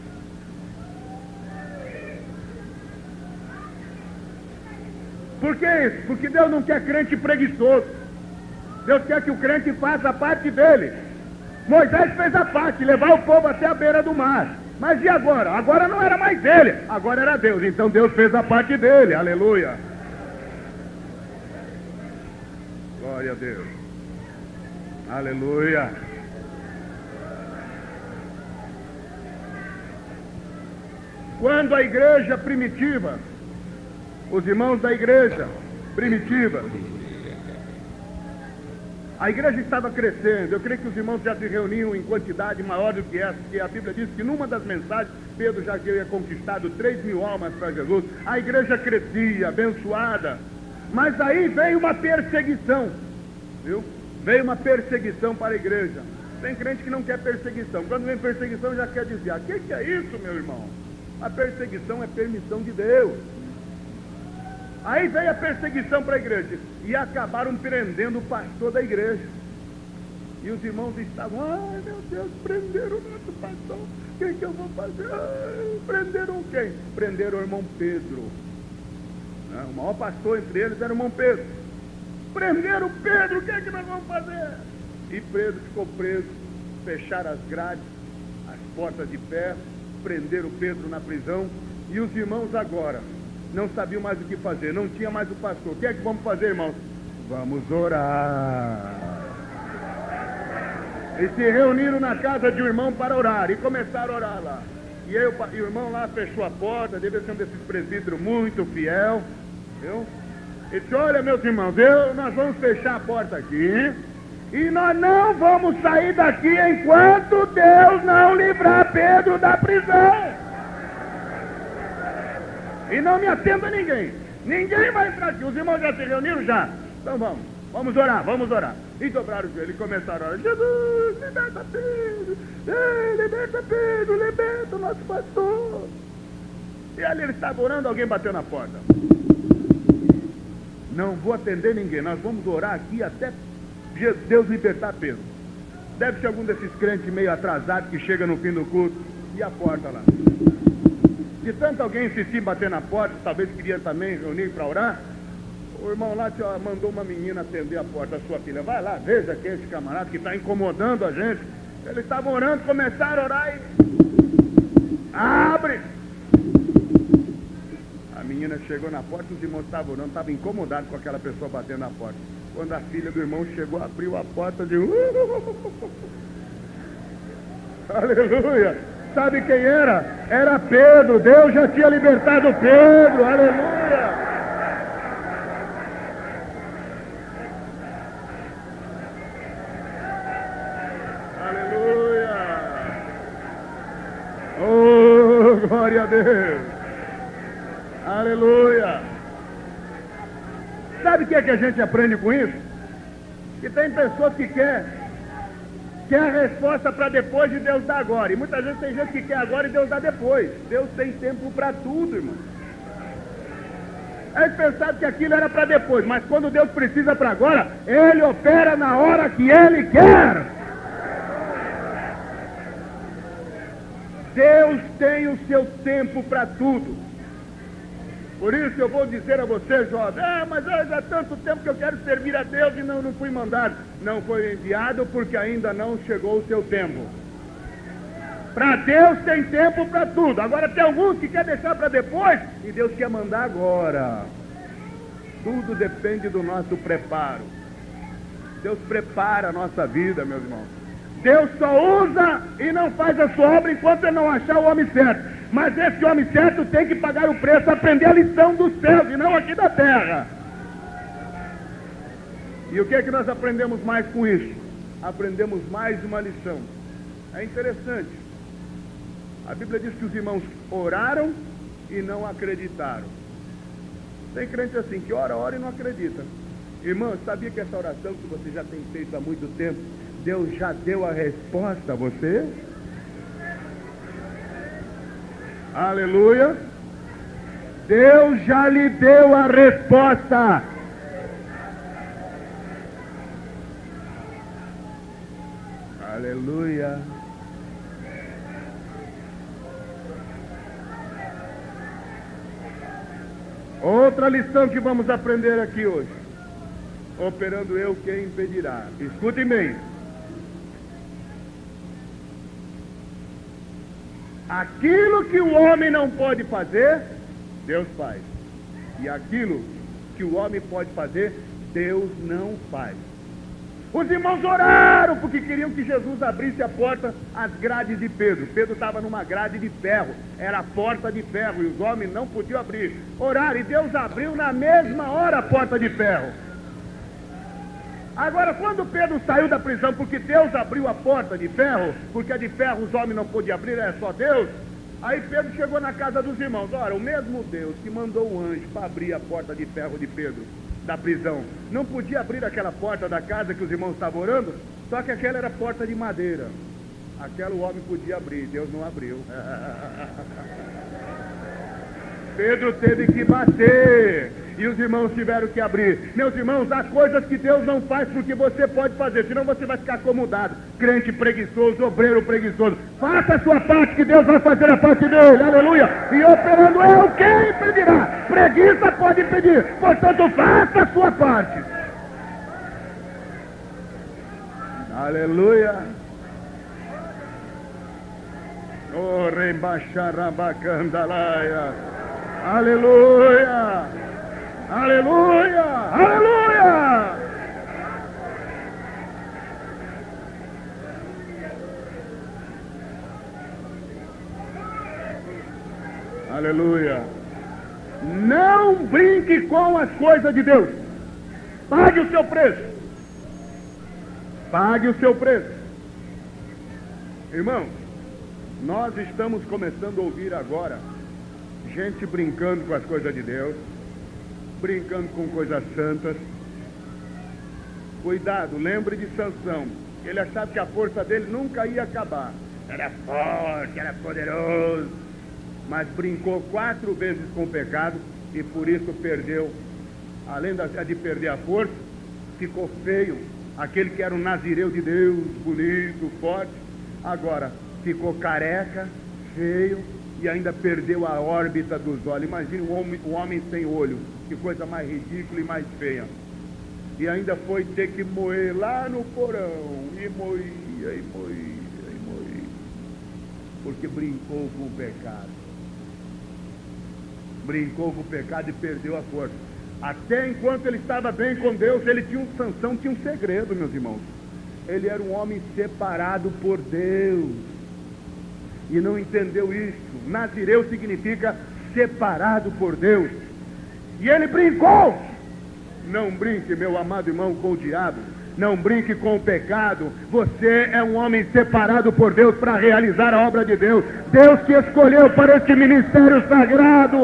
Por que isso? Porque Deus não quer crente preguiçoso. Deus quer que o crente faça a parte dele. Moisés fez a parte, levar o povo até a beira do mar. Mas e agora? Agora não era mais ele, agora era Deus. Então Deus fez a parte dele, aleluia. Glória a Deus. Aleluia. Quando a igreja primitiva Os irmãos da igreja primitiva. A igreja estava crescendo. Eu creio que os irmãos já se reuniam em quantidade maior do que essa, porque a Bíblia diz que numa das mensagens, Pedro já havia conquistado três mil almas para Jesus. A igreja crescia, abençoada. Mas aí veio uma perseguição, viu? Veio uma perseguição para a igreja. Tem crente que não quer perseguição. Quando vem perseguição já quer dizer, o que, que é isso, meu irmão? A perseguição é permissão de Deus. Aí veio a perseguição para a igreja. E acabaram prendendo o pastor da igreja. E os irmãos estavam, ai meu Deus, prenderam o nosso pastor. O que, que eu vou fazer? Ai, prenderam quem? Prenderam o irmão Pedro. O maior pastor entre eles era o irmão Pedro. Prenderam Pedro, o que é que nós vamos fazer? E Pedro ficou preso. Fecharam as grades, as portas de ferro, prenderam Pedro na prisão. E os irmãos agora não sabiam mais o que fazer, não tinha mais o pastor. O que é que vamos fazer, irmãos? Vamos orar. E se reuniram na casa de um irmão para orar, e começaram a orar lá. E aí o, e o irmão lá fechou a porta, devia ser um desses presbíteros muito fiel, viu? Ele disse, olha meus irmãos, eu, nós vamos fechar a porta aqui, e nós não vamos sair daqui enquanto Deus não livrar Pedro da prisão. E não me atenda ninguém. Ninguém vai entrar aqui. Os irmãos já se reuniram já? Então vamos, vamos orar, vamos orar. E dobraram o joelho e começaram a orar. Jesus, liberta Pedro. Ei, liberta Pedro, liberta o nosso pastor. E ali ele estava orando, alguém bateu na porta. Não vou atender ninguém, nós vamos orar aqui até Deus libertar Pedro. Deve ser algum desses crentes meio atrasados que chega no fim do culto. E a porta lá. De tanto alguém insistir em bater na porta, talvez queria também reunir para orar, o irmão lá ó, mandou uma menina atender a porta, a sua filha. Vai lá, veja que é esse camarada que está incomodando a gente. Eles estavam orando, começaram a orar e... Abre! A menina chegou na porta, os irmãos estavam orando, estavam incomodados com aquela pessoa batendo na porta. Quando a filha do irmão chegou, abriu a porta de... Aleluia! Sabe quem era? Era Pedro. Deus já tinha libertado Pedro. Aleluia! Aleluia! Oh, glória a Deus! Aleluia! Sabe o que é que a gente aprende com isso? Que tem pessoas que querem quer a resposta para depois de Deus dar agora. E muita gente tem gente que quer agora e Deus dá depois. Deus tem tempo para tudo, irmão. Eles pensaram que aquilo era para depois, mas quando Deus precisa para agora, Ele opera na hora que Ele quer. Deus tem o seu tempo para tudo. Por isso eu vou dizer a você, jovem, ah, mas já há tanto tempo que eu quero servir a Deus e não, não fui mandado. Não foi enviado porque ainda não chegou o seu tempo. Para Deus tem tempo para tudo. Agora tem alguns que querem deixar para depois e Deus quer mandar agora. Tudo depende do nosso preparo. Deus prepara a nossa vida, meus irmãos. Deus só usa e não faz a sua obra enquanto Ele não achar o homem certo. Mas esse homem certo tem que pagar o preço, aprender a lição dos céus e não aqui da terra. E o que é que nós aprendemos mais com isso? Aprendemos mais uma lição. É interessante. A Bíblia diz que os irmãos oraram e não acreditaram. Tem crente assim, que ora, ora e não acredita. Irmão, sabia que essa oração que você já tem feito há muito tempo, Deus já deu a resposta a você? Aleluia! Deus já lhe deu a resposta. Aleluia! Outra lição que vamos aprender aqui hoje. Operando eu, quem impedirá? Escutem bem. Aquilo que o homem não pode fazer, Deus faz. E aquilo que o homem pode fazer, Deus não faz. Os irmãos oraram porque queriam que Jesus abrisse a porta, as grades de Pedro. Pedro estava numa grade de ferro, era a porta de ferro, e os homens não podiam abrir. Oraram, e Deus abriu na mesma hora a porta de ferro. Agora, quando Pedro saiu da prisão, porque Deus abriu a porta de ferro, porque a de ferro os homens não podiam abrir, era só Deus. Aí Pedro chegou na casa dos irmãos. Ora, o mesmo Deus que mandou o anjo para abrir a porta de ferro de Pedro, da prisão, não podia abrir aquela porta da casa que os irmãos estavam orando, só que aquela era porta de madeira. Aquela o homem podia abrir, Deus não abriu. Pedro teve que bater, e os irmãos tiveram que abrir. Meus irmãos, há coisas que Deus não faz porque você pode fazer, senão você vai ficar acomodado. Crente preguiçoso, obreiro preguiçoso. Faça a sua parte que Deus vai fazer a parte dele, aleluia. E operando eu, quem impedirá? Preguiça pode impedir, portanto faça a sua parte. Aleluia. Oh, rembaxarabacandalaia. Aleluia. Aleluia! Aleluia! Aleluia! Não brinque com as coisas de Deus. Pague o seu preço. Pague o seu preço. Irmãos, nós estamos começando a ouvir agora gente brincando com as coisas de Deus, brincando com coisas santas. Cuidado, lembre de Sansão. Ele achava que a força dele nunca ia acabar. Era forte, era poderoso, mas brincou quatro vezes com o pecado e por isso perdeu. Além de perder a força, ficou feio. Aquele que era um nazireu de Deus, bonito, forte, agora ficou careca, feio, e ainda perdeu a órbita dos olhos. Imagine o homem, o homem sem olho, que coisa mais ridícula e mais feia. E ainda foi ter que moer lá no porão, e moía, e moía, e moía, porque brincou com o pecado. Brincou com o pecado e perdeu a força. Até enquanto ele estava bem com Deus, ele tinha um Sansão, tinha um segredo, meus irmãos. Ele era um homem separado por Deus. E não entendeu isso. Nazireu significa separado por Deus. E ele brincou. Não brinque, meu amado irmão, com o diabo. Não brinque com o pecado. Você é um homem separado por Deus para realizar a obra de Deus. Deus te escolheu para este ministério sagrado.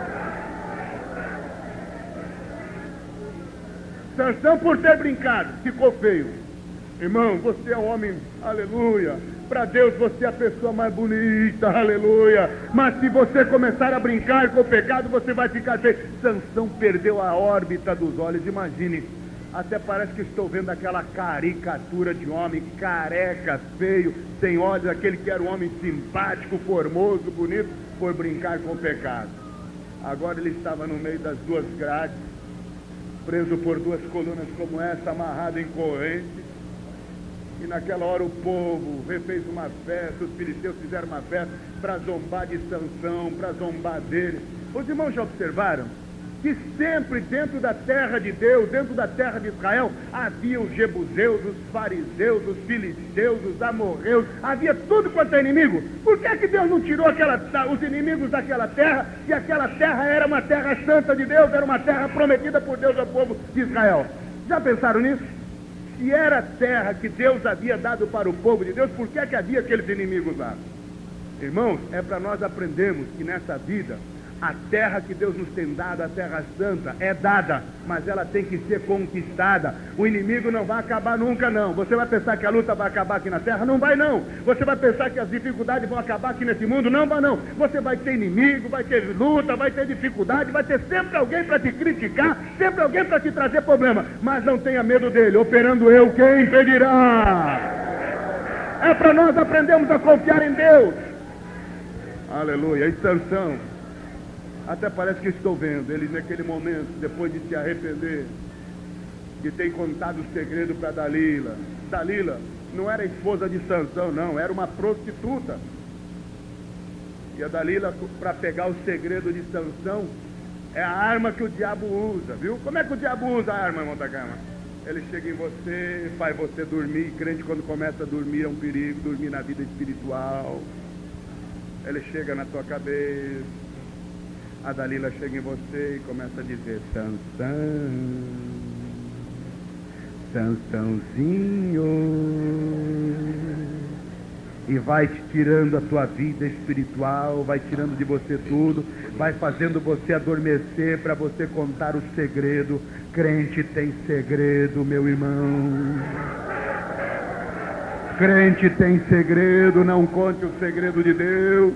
Sansão, por ter brincado, ficou feio. Irmão, você é um homem, aleluia. Para Deus você é a pessoa mais bonita, aleluia. Mas se você começar a brincar com o pecado, você vai ficar feio. Sansão perdeu a órbita dos olhos. Imagine, até parece que estou vendo aquela caricatura de homem careca, feio, sem olhos, aquele que era um homem simpático, formoso, bonito, por brincar com o pecado. Agora ele estava no meio das duas grades, preso por duas colunas como essa, amarrado em corrente. E naquela hora o povo refez uma festa, os filisteus fizeram uma festa para zombar de Sansão, para zombar dele. Os irmãos já observaram que sempre dentro da terra de Deus, dentro da terra de Israel, havia os jebuseus, os fariseus, os filisteus, os amorreus, havia tudo quanto é inimigo. Por que é que Deus não tirou aquela, os inimigos daquela terra, e aquela terra era uma terra santa de Deus, era uma terra prometida por Deus ao povo de Israel? Já pensaram nisso? Se era a terra que Deus havia dado para o povo de Deus, por que é que havia aqueles inimigos lá? Irmãos, é para nós aprendermos que nessa vida, a terra que Deus nos tem dado, a terra santa, é dada, mas ela tem que ser conquistada. O inimigo não vai acabar nunca, não. Você vai pensar que a luta vai acabar aqui na terra? Não vai, não. Você vai pensar que as dificuldades vão acabar aqui nesse mundo? Não vai, não. Você vai ter inimigo, vai ter luta, vai ter dificuldade, vai ter sempre alguém para te criticar, sempre alguém para te trazer problema. Mas não tenha medo dele. Operando eu, quem impedirá? É para nós aprendermos a confiar em Deus. Aleluia. E Sansão, até parece que estou vendo ele naquele momento, depois de se arrepender, de ter contado o segredo para Dalila. Dalila não era esposa de Sansão, não, era uma prostituta. E a Dalila, para pegar o segredo de Sansão, é a arma que o diabo usa, viu? Como é que o diabo usa a arma, irmão da Gama? Ele chega em você, faz você dormir. Crente, quando começa a dormir, é um perigo, dormir na vida espiritual. Ele chega na tua cabeça. A Dalila chega em você e começa a dizer: Sansão, Sansãozinho. E vai te tirando a tua vida espiritual, vai tirando de você tudo, vai fazendo você adormecer para você contar o segredo. Crente tem segredo, meu irmão. Crente tem segredo, não conte o segredo de Deus.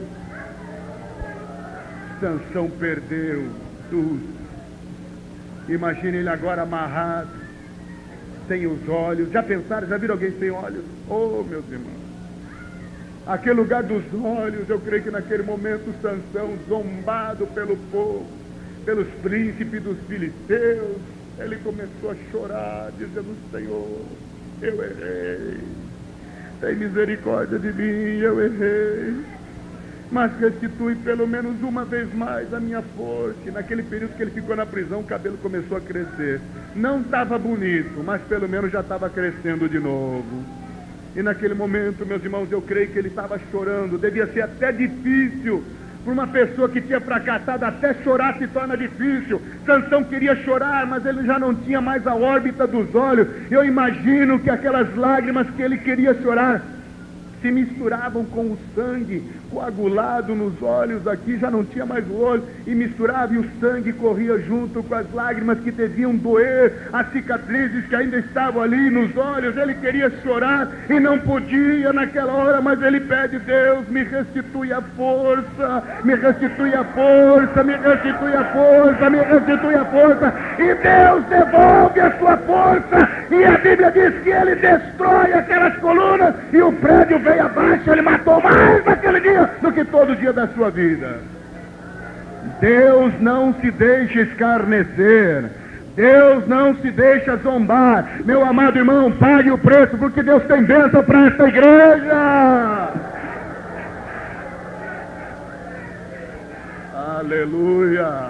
Sansão perdeu tudo. Imagine ele agora amarrado, sem os olhos. Já pensaram, já viram alguém sem olhos? Oh, meus irmãos, aquele lugar dos olhos, eu creio que naquele momento Sansão, zombado pelo povo, pelos príncipes dos filisteus, ele começou a chorar, dizendo: Senhor, eu errei, tem misericórdia de mim, eu errei, mas restitui pelo menos uma vez mais a minha força. E naquele período que ele ficou na prisão, o cabelo começou a crescer. Não estava bonito, mas pelo menos já estava crescendo de novo. E naquele momento, meus irmãos, eu creio que ele estava chorando. Devia ser até difícil para uma pessoa que tinha fracassado. Até chorar se torna difícil. Sansão queria chorar, mas ele já não tinha mais a órbita dos olhos. Eu imagino que aquelas lágrimas que ele queria chorar se misturavam com o sangue coagulado nos olhos. Aqui já não tinha mais o olho, e misturava, e o sangue corria junto com as lágrimas que deviam doer, as cicatrizes que ainda estavam ali nos olhos. Ele queria chorar e não podia naquela hora, mas ele pede: Deus, me restitui a força, me restitui a força, me restitui a força, me restitui a força. E Deus devolve a sua força, e a Bíblia diz que ele destrói aquelas colunas, e o prédio veio abaixo. Ele matou mais naquele dia do que todo dia da sua vida. Deus não se deixa escarnecer, Deus não se deixa zombar. Meu amado irmão, pague o preço, porque Deus tem bênção para esta igreja. Aleluia.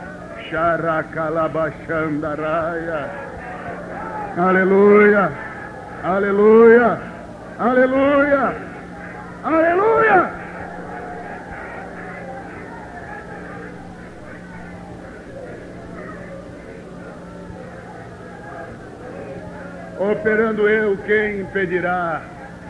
Xaracalabachandaraia. Aleluia. Aleluia. Aleluia. Aleluia. Operando eu, quem impedirá?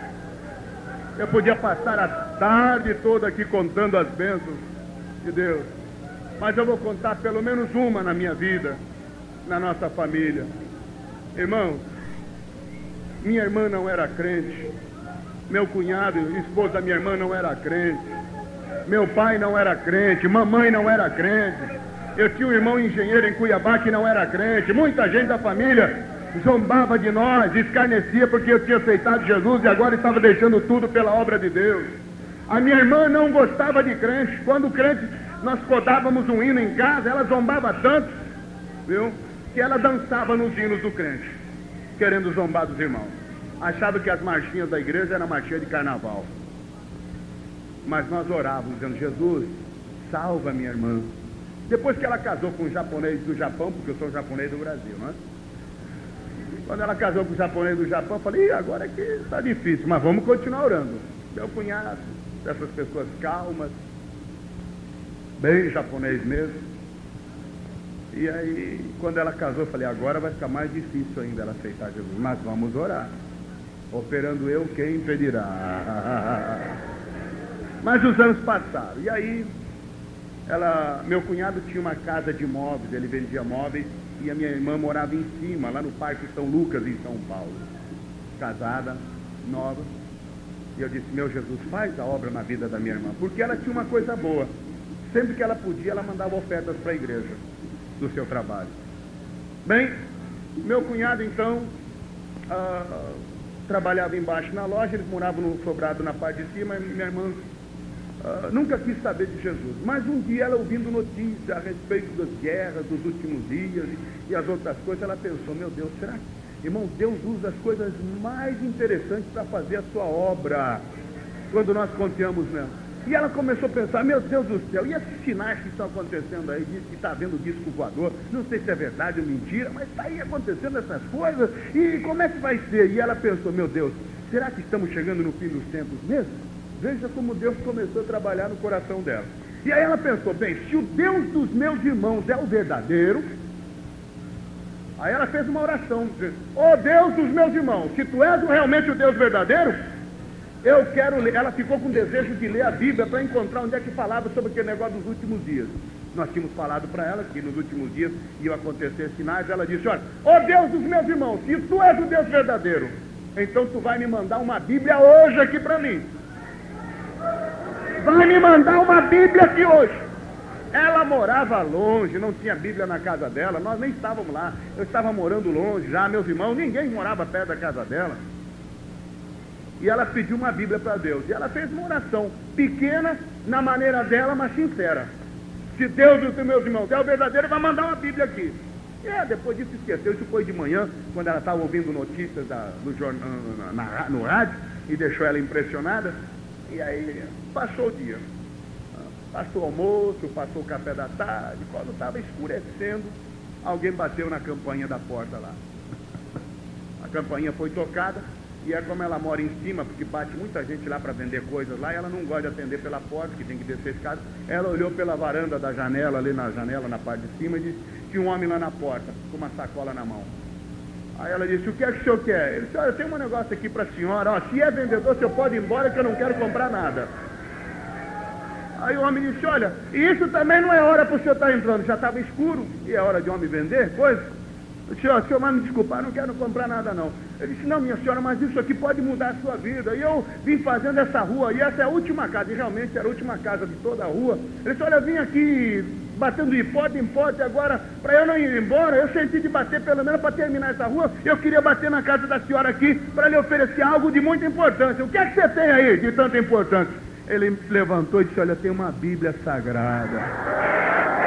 Eu podia passar a tarde toda aqui contando as bênçãos de Deus, mas eu vou contar pelo menos uma na minha vida, na nossa família. Irmãos, minha irmã não era crente, meu cunhado, esposo da minha irmã, não era crente, meu pai não era crente, mamãe não era crente, eu tinha um irmão engenheiro em Cuiabá que não era crente, muita gente da família zombava de nós, escarnecia porque eu tinha aceitado Jesus e agora estava deixando tudo pela obra de Deus. A minha irmã não gostava de crente. Quando crente, nós codávamos um hino em casa, ela zombava tanto, viu, que ela dançava nos hinos do crente, querendo zombar dos irmãos. Achava que as marchinhas da igreja eram marchinha de carnaval. Mas nós orávamos dizendo: Jesus, salva minha irmã. Depois que ela casou com um japonês do Japão, porque eu sou japonês do Brasil, não é? Quando ela casou com o japonês do Japão, eu falei: agora é que está difícil, mas vamos continuar orando. Meu cunhado, dessas pessoas calmas, bem japonês mesmo. E aí, quando ela casou, eu falei: agora vai ficar mais difícil ainda ela aceitar Jesus, mas vamos orar. Operando eu, quem impedirá? Mas os anos passaram, e aí, ela, meu cunhado tinha uma casa de móveis, ele vendia móveis, e a minha irmã morava em cima, lá no Parque São Lucas, em São Paulo, casada, nova. E eu disse: meu Jesus, faz a obra na vida da minha irmã, porque ela tinha uma coisa boa, sempre que ela podia, ela mandava ofertas para a igreja do seu trabalho. Bem, meu cunhado então ah, trabalhava embaixo na loja, eles moravam no sobrado na parte de cima, e minha irmã Uh, nunca quis saber de Jesus, mas um dia ela, ouvindo notícias a respeito das guerras dos últimos dias e, e as outras coisas, ela pensou: meu Deus, será que, irmão, Deus usa as coisas mais interessantes para fazer a sua obra quando nós confiamos nela? E ela começou a pensar, meu Deus do céu, e esses sinais que estão acontecendo aí, diz que está vendo disco voador, não sei se é verdade ou mentira, mas está aí acontecendo essas coisas, e como é que vai ser? E ela pensou, meu Deus, será que estamos chegando no fim dos tempos mesmo? Veja como Deus começou a trabalhar no coração dela. E aí ela pensou, bem, se o Deus dos meus irmãos é o verdadeiro, aí ela fez uma oração, dizendo, ó Deus dos meus irmãos, se tu és realmente o Deus verdadeiro, eu quero ler. Ela ficou com desejo de ler a Bíblia para encontrar onde é que falava sobre aquele negócio dos últimos dias. Nós tínhamos falado para ela que nos últimos dias iam acontecer sinais. Ela disse, olha, ó Deus dos meus irmãos, se tu és o Deus verdadeiro, então tu vai me mandar uma Bíblia hoje aqui para mim. Vai me mandar uma Bíblia aqui hoje. Ela morava longe, não tinha Bíblia na casa dela, nós nem estávamos lá. Eu estava morando longe já, meus irmãos, ninguém morava perto da casa dela. E ela pediu uma Bíblia para Deus. E ela fez uma oração pequena, na maneira dela, mas sincera. Se Deus dos meus irmãos é o verdadeiro, vai mandar uma Bíblia aqui. E é, depois disso esqueceu. Isso foi de manhã, quando ela estava ouvindo notícias da, do jornal, na, na, no rádio, e deixou ela impressionada. E aí passou o dia. Passou o almoço, passou o café da tarde. Quando estava escurecendo, alguém bateu na campainha da porta lá. A campainha foi tocada. E é como ela mora em cima, porque bate muita gente lá para vender coisas lá, e ela não gosta de atender pela porta, que tem que descer a escada. Ela olhou pela varanda da janela, ali na janela, na parte de cima, e disse, tinha um homem lá na porta, com uma sacola na mão. Aí ela disse, o que é que o senhor quer? Ele disse, olha, eu tenho um negócio aqui para a senhora, ó, se é vendedor, o senhor pode ir embora que eu não quero comprar nada. Aí o homem disse, olha, isso também não é hora para o senhor estar entrando, já estava escuro, e é hora de homem vender coisa. Eu disse, ó, senhor, mas me desculpar, não quero comprar nada não. Ele disse, não, minha senhora, mas isso aqui pode mudar a sua vida. E eu vim fazendo essa rua, e essa é a última casa, e realmente era a última casa de toda a rua. Ele disse, olha, eu vim aqui batendo de porta em porta, e agora, para eu não ir embora, eu senti de bater pelo menos para terminar essa rua, eu queria bater na casa da senhora aqui, para lhe oferecer algo de muita importância. O que é que você tem aí de tanta importância? Ele levantou e disse, olha, tem uma Bíblia Sagrada.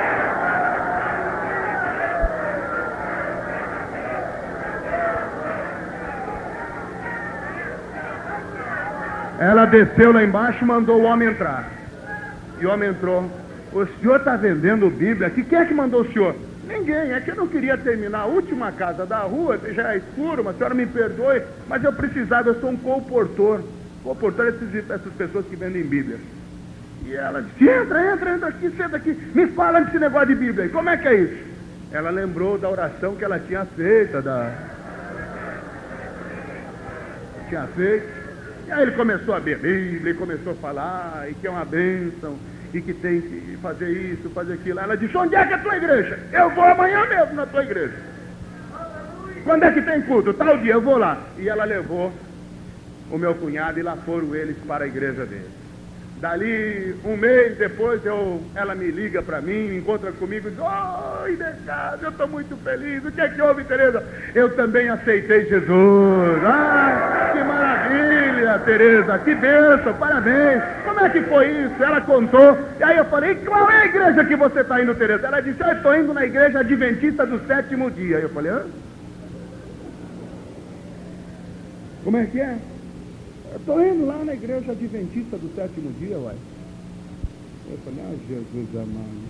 Ela desceu lá embaixo e mandou o homem entrar. E o homem entrou. O senhor está vendendo Bíblia aqui? Quem é que mandou o senhor? Ninguém, é que eu não queria terminar a última casa da rua, já é escuro, mas a senhora me perdoe, mas eu precisava, eu sou um colportor. Colportor é esses, essas pessoas que vendem Bíblia. E ela disse, entra, entra, entra aqui, senta aqui, me fala desse negócio de Bíblia aí, como é que é isso? Ela lembrou da oração que ela tinha feita, da... tinha feito. E aí ele começou a beber, ele começou a falar, e que é uma bênção, e que tem que fazer isso, fazer aquilo. Ela disse, onde é que é a tua igreja? Eu vou amanhã mesmo na tua igreja. Quando é que tem culto? Tal dia, eu vou lá. E ela levou o meu cunhado, e lá foram eles para a igreja dele. Dali, um mês depois, eu, ela me liga para mim, encontra comigo e diz, oi, Decado, eu estou muito feliz. O que é que houve, Tereza? Eu também aceitei Jesus. Ah, que maravilha, Tereza, que bênção, parabéns. Como é que foi isso? Ela contou. E aí eu falei, qual é a igreja que você está indo, Tereza? Ela disse, eu estou indo na igreja adventista do sétimo dia. Eu falei, hã? Como é que é? Eu estou indo lá na igreja adventista do sétimo dia, uai. Eu falei, ah, Jesus amado.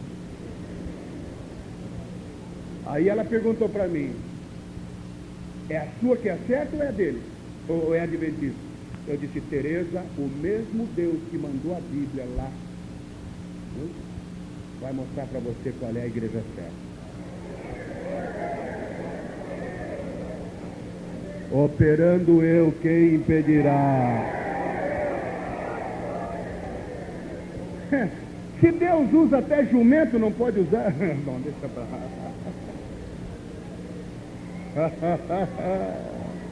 Aí ela perguntou para mim, é a sua que é certa ou é a dele? Ou é a adventista? Eu disse, Tereza, o mesmo Deus que mandou a Bíblia lá, vai mostrar para você qual é a igreja certa. Operando eu, quem impedirá? Se Deus usa até jumento, não pode usar? Bom, deixa pra lá.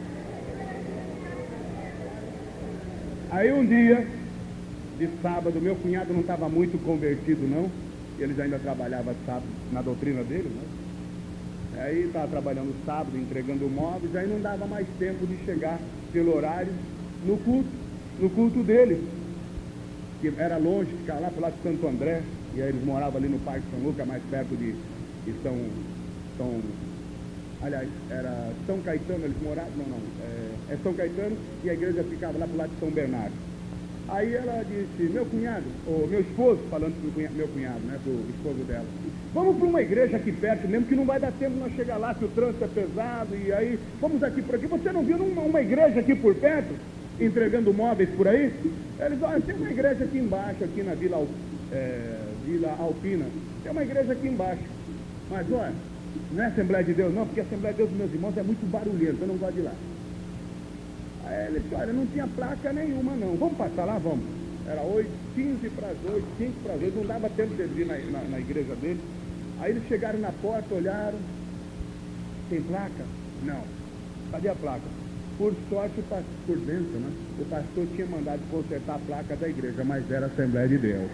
Aí um dia, de sábado, meu cunhado não estava muito convertido não, eles ainda trabalhavam sábado na doutrina dele, né? Aí estava trabalhando sábado, entregando móveis, aí não dava mais tempo de chegar pelo horário no culto, no culto dele, que era longe, ficava lá pro lado de Santo André, e aí eles moravam ali no Parque São Lucas, mais perto de, de São, São, aliás, era São Caetano, eles moravam, não, não, é, é São Caetano, e a igreja ficava lá pro lado de São Bernardo. Aí ela disse, meu cunhado, ou meu esposo, falando pro cunhado, meu cunhado, né, pro esposo dela, vamos para uma igreja aqui perto mesmo, que não vai dar tempo de nós chegar lá, que o trânsito é pesado, e aí, vamos aqui por aqui. Você não viu uma, uma igreja aqui por perto, entregando móveis por aí? Eles, olha, tem uma igreja aqui embaixo, aqui na Vila, é, Vila Alpina, tem uma igreja aqui embaixo, mas olha, não é Assembleia de Deus não, porque a Assembleia de Deus dos meus irmãos é muito barulhento, eu não gosto de ir lá. Aí ele disse, olha, não tinha placa nenhuma não, vamos passar lá, vamos. Era oito, quinze para as oito, cinco para as oito, não dava tempo de ir na, na, na igreja dele. Aí eles chegaram na porta, olharam, tem placa? Não. Cadê a placa? Por sorte, por dentro, né? O pastor tinha mandado consertar a placa da igreja, mas era a Assembleia de Deus.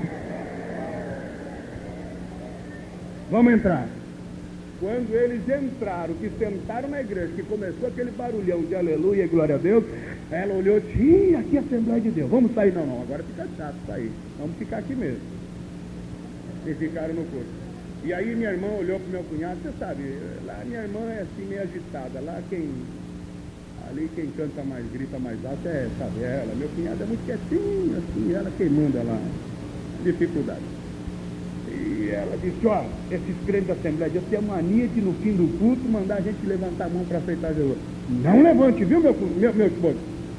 Vamos entrar. Quando eles entraram, que sentaram na igreja, que começou aquele barulhão de aleluia e glória a Deus, ela olhou e disse, aqui é a Assembleia de Deus, vamos sair? Não, não, agora fica chato sair, vamos ficar aqui mesmo. E ficaram no corpo. E aí minha irmã olhou para o meu cunhado, você sabe, lá minha irmã é assim meio agitada, lá quem, ali quem canta mais, grita mais alto é, sabe, ela, meu cunhado é muito quietinho, assim, ela quem manda lá, dificuldade. E ela disse, ó, esses crentes da Assembleia de Deus têm a mania de no fim do culto mandar a gente levantar a mão para aceitar Jesus. Não levante, viu meu, meu, meu esposo?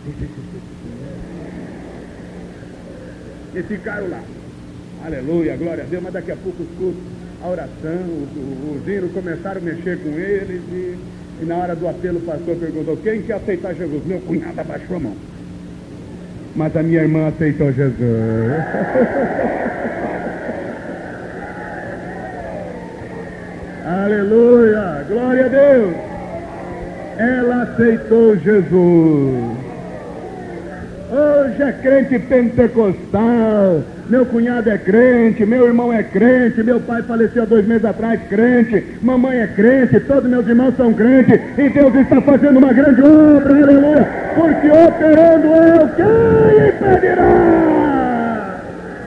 E ficaram lá. Aleluia, glória a Deus, mas daqui a pouco os cultos, a oração, os hinos começaram a mexer com eles e, e na hora do apelo o pastor perguntou, quem quer aceitar Jesus? Meu cunhado abaixou a mão. Mas a minha irmã aceitou Jesus. Aleluia, glória a Deus. Ela aceitou Jesus. Hoje é crente pentecostal. Meu cunhado é crente, meu irmão é crente, meu pai faleceu dois meses atrás, crente, mamãe é crente, todos meus irmãos são crentes, e Deus está fazendo uma grande obra, aleluia, porque operando eu, quem impedirá?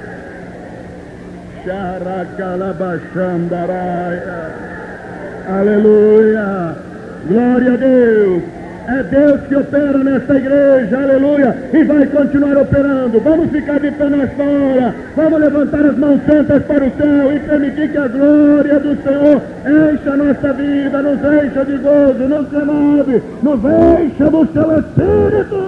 Xaracalabachandaraia, aleluia, glória a Deus. É Deus que opera nesta igreja, aleluia, e vai continuar operando. Vamos ficar de pé nesta hora, vamos levantar as mãos santas para o céu e permitir que a glória do Senhor encha a nossa vida, nos encha de gozo, nos renove, nos encha do seu Espírito.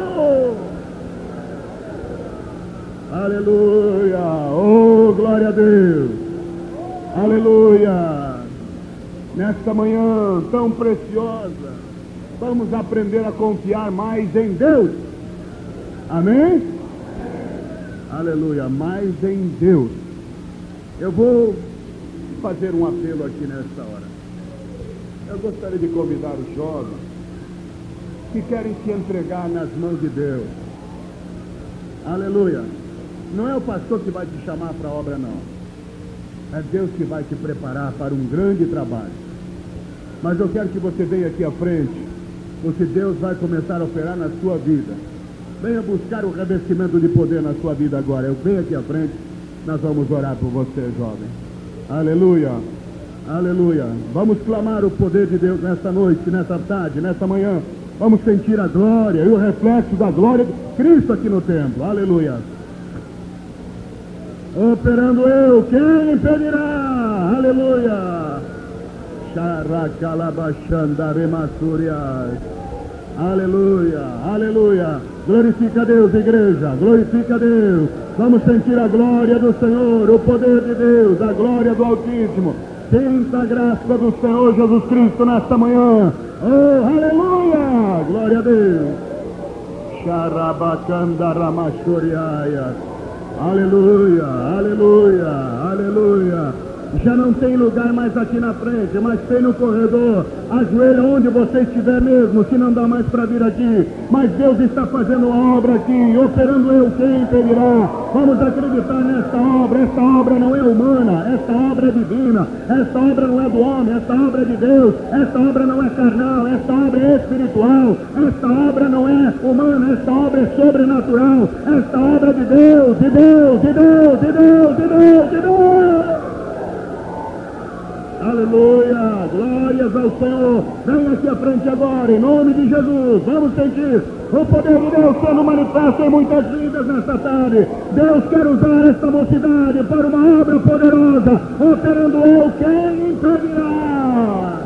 Aleluia, oh glória a Deus, aleluia, nesta manhã tão preciosa, vamos aprender a confiar mais em Deus. Amém? Aleluia, mais em Deus. Eu vou fazer um apelo aqui nesta hora. Eu gostaria de convidar os jovens que querem se entregar nas mãos de Deus. Aleluia. Não é o pastor que vai te chamar para a obra, não. É Deus que vai te preparar para um grande trabalho. Mas eu quero que você venha aqui à frente, porque Deus vai começar a operar na sua vida. Venha buscar o revestimento de poder na sua vida agora. Eu venho aqui à frente, nós vamos orar por você, jovem. Aleluia, aleluia. Vamos clamar o poder de Deus nesta noite, nesta tarde, nesta manhã. Vamos sentir a glória e o reflexo da glória de Cristo aqui no templo. Aleluia. Operando eu, quem impedirá? Aleluia. Aleluia, aleluia. Glorifica a Deus, igreja, glorifica a Deus. Vamos sentir a glória do Senhor, o poder de Deus, a glória do Altíssimo. Sinta a graça do Senhor Jesus Cristo nesta manhã. Oh, aleluia, glória a Deus. Xarabacandaramachoriaia. Aleluia, aleluia, aleluia. Já não tem lugar mais aqui na frente, mas tem no corredor. Ajoelha onde você estiver mesmo, se não dá mais para vir aqui. Mas Deus está fazendo a obra aqui, operando eu, quem impedirá? Vamos acreditar nesta obra. Esta obra não é humana, esta obra é divina. Esta obra não é do homem, esta obra é de Deus. Esta obra não é carnal, esta obra é espiritual. Esta obra não é humana, esta obra é sobrenatural. Esta obra é de Deus, de Deus, de Deus, de Deus, de Deus, de Deus. Aleluia, glórias ao Senhor. Vem aqui à frente agora, em nome de Jesus. Vamos sentir o poder de Deus sendo manifesto em muitas vidas nesta tarde. Deus quer usar esta mocidade para uma obra poderosa, operando eu quem impedirá.